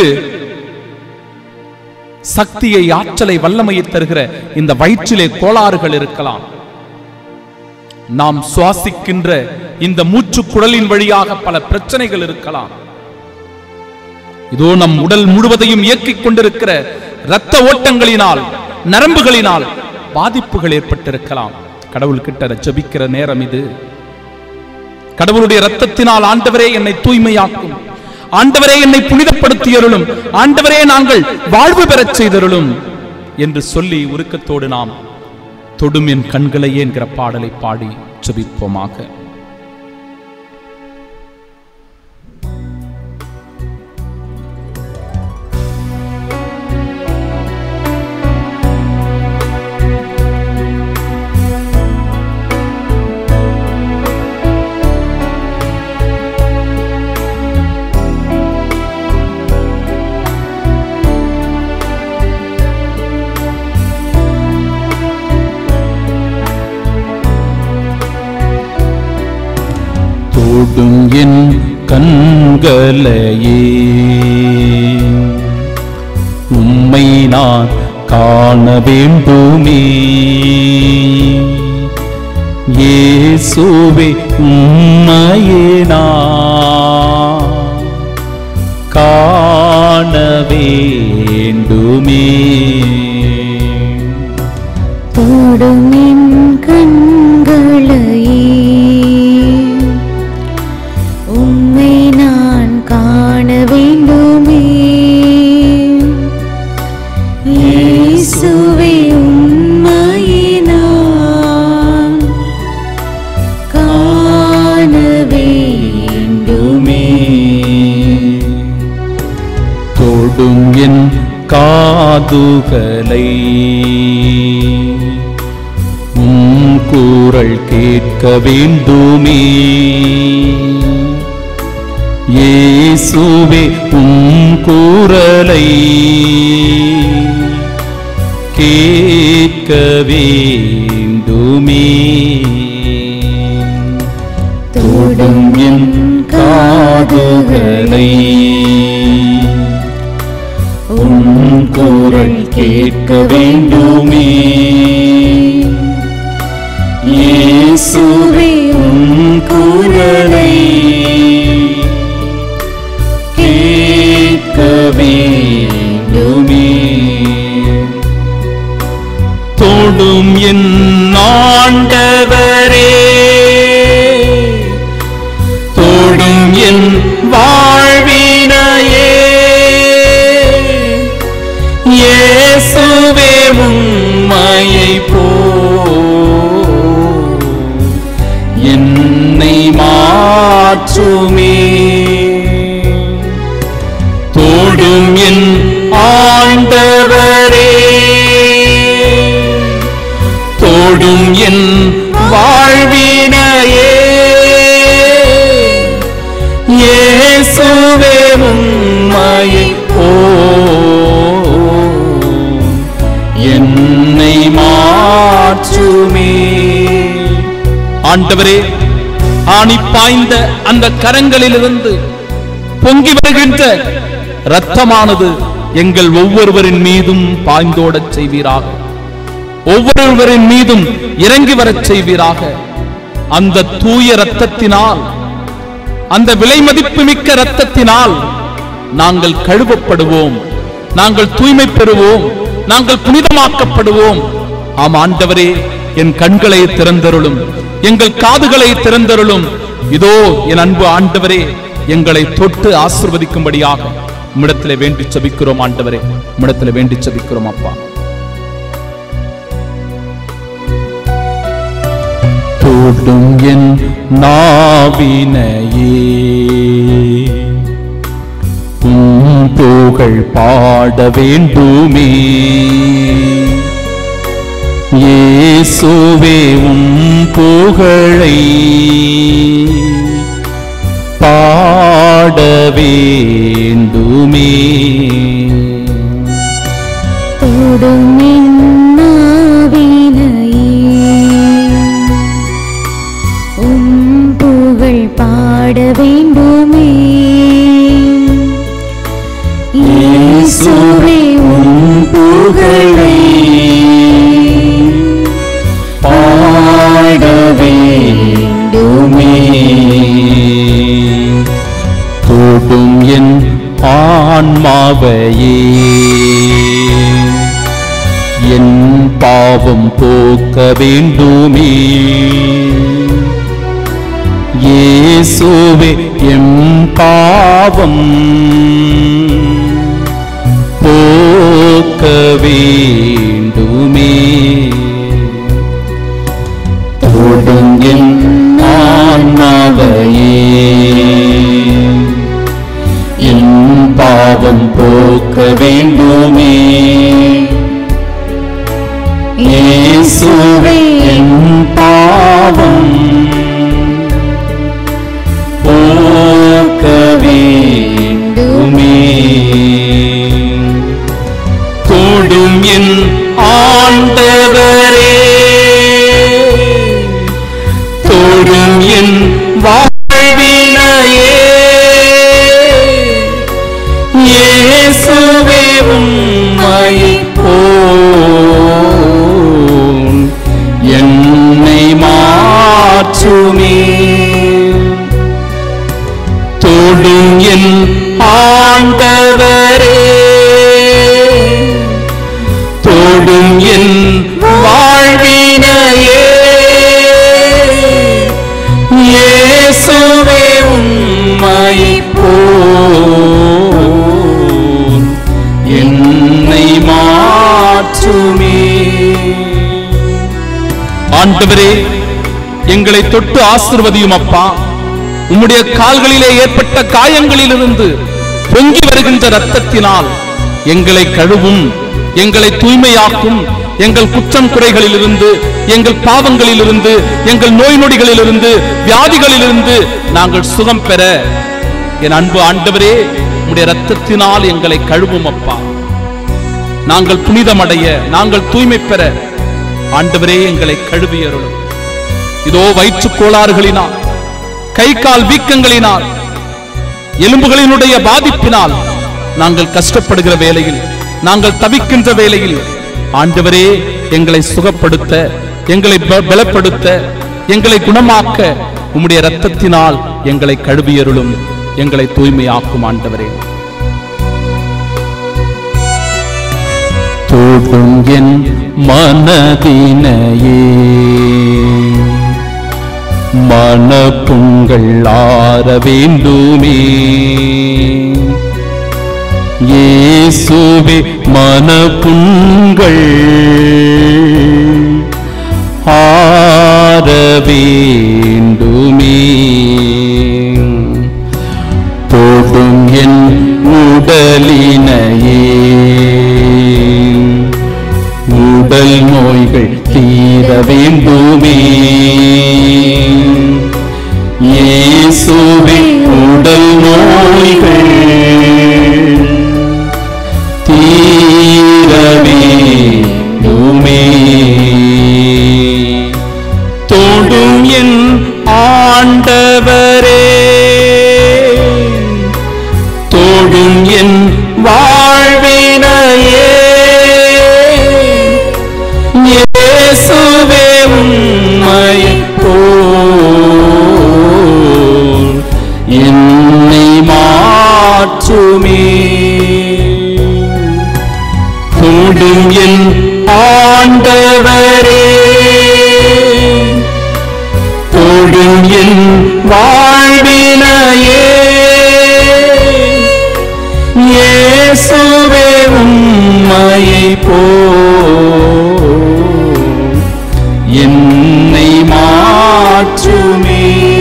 சக்தியை, ஆற்றலை, வல்லமையை தருகிற இந்த வயிற்றிலே கோளாறுகள் இருக்கலாம். நாம் சுவாசிக்கின்ற இந்த மூச்சு குழலின் வழியாக பல பிரச்சனைகள் இருக்கலாம். இதோ நம் உடல் முழுவதையும் இயக்கிக் கொண்டிருக்கிற இரத்த ஓட்டங்களினால், நரம்புகளினால் பாதிப்புகள் ஏற்பட்டிருக்கலாம். கடவுள் கிட்ட ஜெபிக்கிற நேரம் இது. கடவுளுடைய இரத்தத்தினால் ஆண்டவரே என்னை தூய்மையாக்கும், ஆண்டவரே என்னை புனிதப்படுத்தியருளும், ஆண்டவரே நாங்கள் வாழ்வு பெறச் செய்தருளும் என்று சொல்லி உருக்கத்தோடு நாம் தொடும் என் கண்களையே என்கிற பாடலை பாடி ஜெபிப்போமாக. தொடும் என் கண்களையே உம்மை நான் காண வேண்டுமே. இயேசுவே உம்மையே நான் காண வேண்டுமே. தொடும் என் கண்களையே உம்மை நான் காண வேண்டுமே. இயேசுவே உம்மையே நான் காண வேண்டுமே. தொடும் என் காதுகளை உம் குரல் கேட்க வேண்டுமே. இயேசுவே உம் குரலை கேட்க வேண்டுமே. தொடும் என் காதுகளை உம் குரல் கேட்க வேண்டுமே. இயேசுவே உம் குரலை கேட்க வேண்டுமே. தொடும் என் ஆண்டவரே, தொடும் என் வாழ்வினையே. இயேசுவே உம்மையை போல் என்னை மாற்றுமே. தொடும் என் ஆண்டவரே, தொடும் என் வாழ்வினையே. இயேசுவே உம்மையை போல் என்னை மாற்றுமே. ஆண்டவரே, ஆணி பாய்ந்த அந்த கரங்களிலிருந்து பொங்கி வருகின்ற இரத்தமானது எங்கள் ஒவ்வொருவரின் மீதும் பாய்ந்தோடச் செய்வீராக. ஒவ்வொருவரின் மீதும் இறங்கி வரச் செய்வீராக. அந்த தூய இரத்தத்தினால், அந்த விலை மதிப்பு மிக்க இரத்தத்தினால் நாங்கள் கழுவப்படுவோம், நாங்கள் தூய்மை பெறுவோம், நாங்கள் புனிதமாக்கப்படுவோம். ஆம் ஆண்டவரே, என் கண்களை திறந்தருளும், எங்கள் காதுகளை திறந்தருளும். இதோ என் அன்பு ஆண்டவரே, எங்களை தொட்டு ஆசீர்வதிக்கும்படியாக உம்மிடத்திலே வேண்டி ஜெபிக்கிறோம். ஆண்டவரே, உம்மிடத்திலே வேண்டி ஜெபிக்கிறோம் அப்பா. தொடும் என் நாவினையே உம் புகழ் பாட வேண்டுமே. இயேசுவே உம் புகழை பாட வேண்டுமே. தொடும் என் நாவினையே உம் புகழ் பாட வேண்டுமே. இயேசுவே உம் புகழை பாட வேண்டுமே. தொடும் என் ஆன்மாவையே என் பாவம் போக்க வேண்டுமே. இயேசுவே எம் பாவம் போக்க வேண்டுமே. தொடும் என் ஆன்மாவையே என் பாவம் போக்க வேண்டுமே. இயேசுவே என் பாவம் போக்க வேண்டுமே. தொடும் என் ஆண்டவரே, தொடும் என் வாழ்வினையே. இயேசுவே உம்மை போல் என்னை மாற்றுமே. தொடும் என் ஆண்டவரே, தொடும் என் வாழ்வினையே. இயேசுவே உம்மை போல் என்னை மாற்றுமே. ஆண்டவரே, எங்களை தொட்டு ஆசீர்வதியும் அப்பா. உம்முடைய கால்களிலே ஏற்பட்ட காயங்களிலிருந்து பொங்கி வருகின்ற இரத்தத்தினால் எங்களை கழுவும், எங்களை தூய்மையாக்கும். எங்கள் குற்றம் குறைகளிலிருந்து, எங்கள் பாவங்களிலிருந்து, எங்கள் நோய் நொடிகளிலிருந்து, வியாதிகளிலிருந்து நாங்கள் சுகம் பெற என் அன்பு ஆண்டவரே, உம்முடைய இரத்தத்தினால் எங்களை கழுவும் அப்பா. நாங்கள் புனிதமடைய, நாங்கள் தூய்மை பெற ஆண்டவரே எங்களை கழுவியருளும். இதோ வயிற்று கோளாறுகளினால், கை கால் வீக்கங்களினால், எலும்புகளினுடைய பாதிப்பினால் நாங்கள் கஷ்டப்படுகிற வேளையில், நாங்கள் தவிக்கின்ற வேளையில் ஆண்டவரே எங்களை சுகப்படுத்த, எங்களை பலப்படுத்த, எங்களை குணமாக்க உம்முடைய இரத்தத்தினால் எங்களை கழுவியருளும், எங்களை தூய்மையாக்கும் ஆண்டவரே. தொடும் என் மனதினையே மனப்புண்கள் ஆற வேண்டுமே. இயேசுவே மனப்புண்கள் ஆற வேண்டுமே. தொடும் என் உடலினையே உடல் நோய்கள் தீர வேண்டுமே. இயேசுவே உடல் நோய்கள் தீர வேண்டுமே. தொடும் என் ஆண்டவரே, தொடும் என் வாழ்வினையே. இயேசுவே உம்மை போல் என்னை மாற்றுமே. தொடும் என் ஆண்டவரே, வாழும் என் வாழ்வினையே இயேசுவே உம்மையை போ என்னை மாற்றுமே.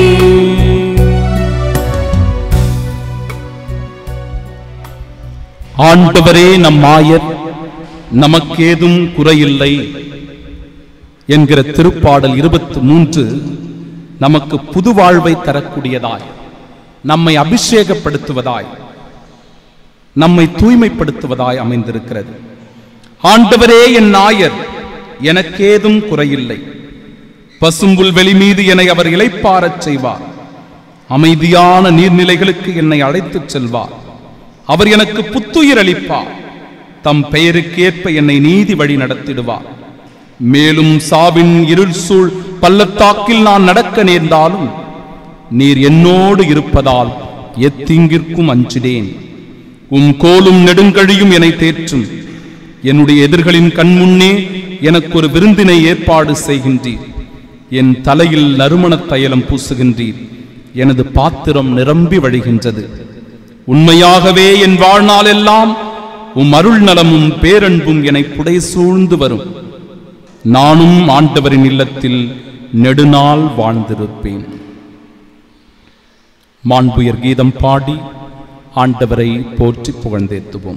ஆண்டவரே நம் ஆயர், நமக்கேதும் குறையில்லை என்கிற திருப்பாடல் இருபத்தி மூன்று நமக்கு புது வாழ்வை தரக்கூடியதாய், நம்மை அபிஷேகப்படுத்துவதாய், நம்மை தூய்மைப்படுத்துவதாய் அமைந்திருக்கிறது. ஆண்டவரே என் ஆயர், எனக்கேதும் குறையில்லை. பசும்புல் வெளி மீது என்னை அவர் இளைப்பாரச் செய்வார். அமைதியான நீர்நிலைகளுக்கு என்னை அழைத்துச் செல்வார். அவர் எனக்கு புத்துயிர் அளிப்பார். தம் பெயருக்கேற்ப என்னை நீதி வழி நடத்திடுவார். மேலும் சாவின் இருள் சூழ் பள்ளத்தாக்கில் நான் நடக்க நேர்ந்தாலும் நீர் என்னோடு இருப்பதால் எத்தீங்கிற்கும் அஞ்சிடேன். உம் கோலும் நெடுங்கழியும் என்னை தேற்றும். என்னுடைய எதிர்களின் கண்முன்னே எனக்கு ஒரு விருந்தினை ஏற்பாடு செய்கின்றீர். என் தலையில் நறுமணத் தைலம் பூசுகின்றீர். எனது பாத்திரம் நிரம்பி வழிகின்றது. உண்மையாகவே என் வாழ்நாள் எல்லாம் உம் அருள் நலமும் பேரன்பும் என்னை புடை சூழ்ந்து வரும். நானும் ஆண்டவரின் இல்லத்தில் நெடுநாள் வாழ்ந்திருப்பேன். மாண்புயர் கீதம் பாடி ஆண்டவரை போற்றி புகழ்ந்தேத்துவோம்.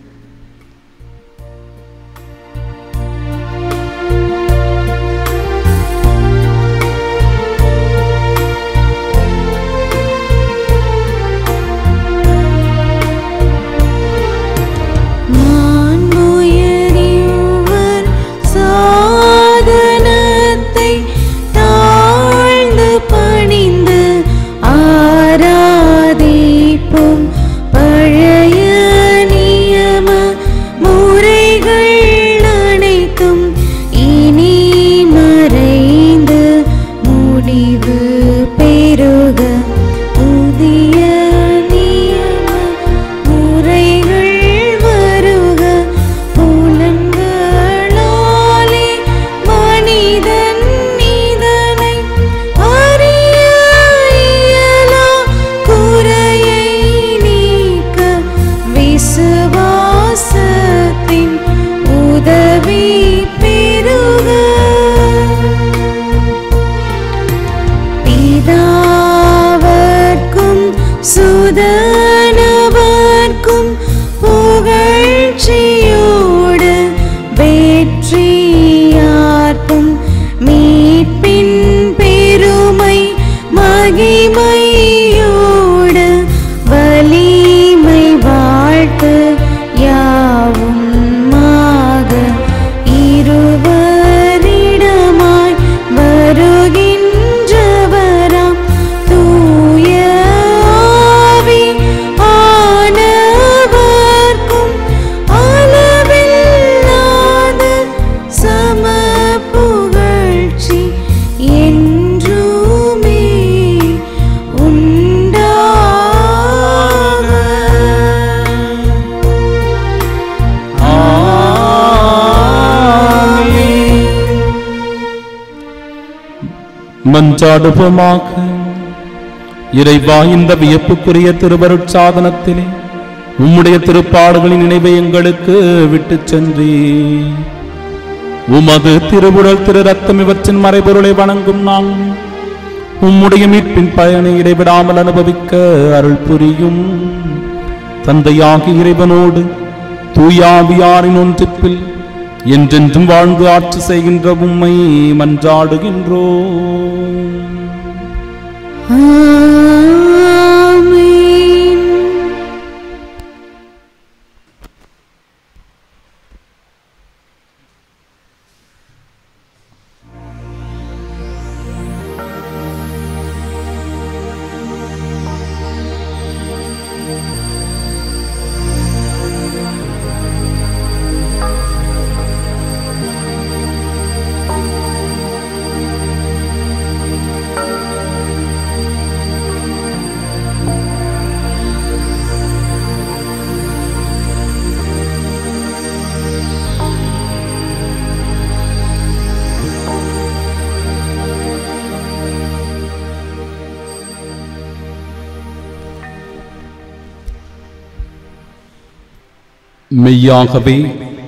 மன்றாடுவோமாக. இறைவா, இந்த வியப்புக்குரிய திருவருட்சாதனத்திலே உம்முடைய திருப்பாடுகளின் நினைவை எங்களுக்கு விட்டுச் சென்றீ. உமது திருவுடல் திரு ரத்தம் இவற்றின் மறைபொருளை வணங்கும் நான் உம்முடைய மீட்பின் பயனை இடைவிடாமல் அனுபவிக்க அருள் புரியும். தந்தையாகி இறைவனோடு தூயாவியாரின் ஒன்றிப்பில் என்றென்றும் வாழ்ந்து ஆட்சி செய்கின்ற உம்மை மன்றாடுகின்றோம். ஆமென். மெய்யாகவே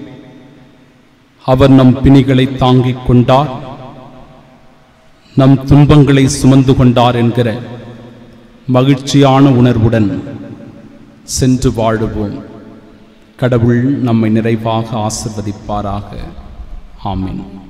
அவர் நம் பிணிகளை தாங்கிக் கொண்டார், நம் துன்பங்களை சுமந்து கொண்டார் என்கிற மகிழ்ச்சியான உணர்வுடன் சென்று வாழுவோம். கடவுள் நம்மை நிறைவாக ஆசிர்வதிப்பாராக. ஆமென்.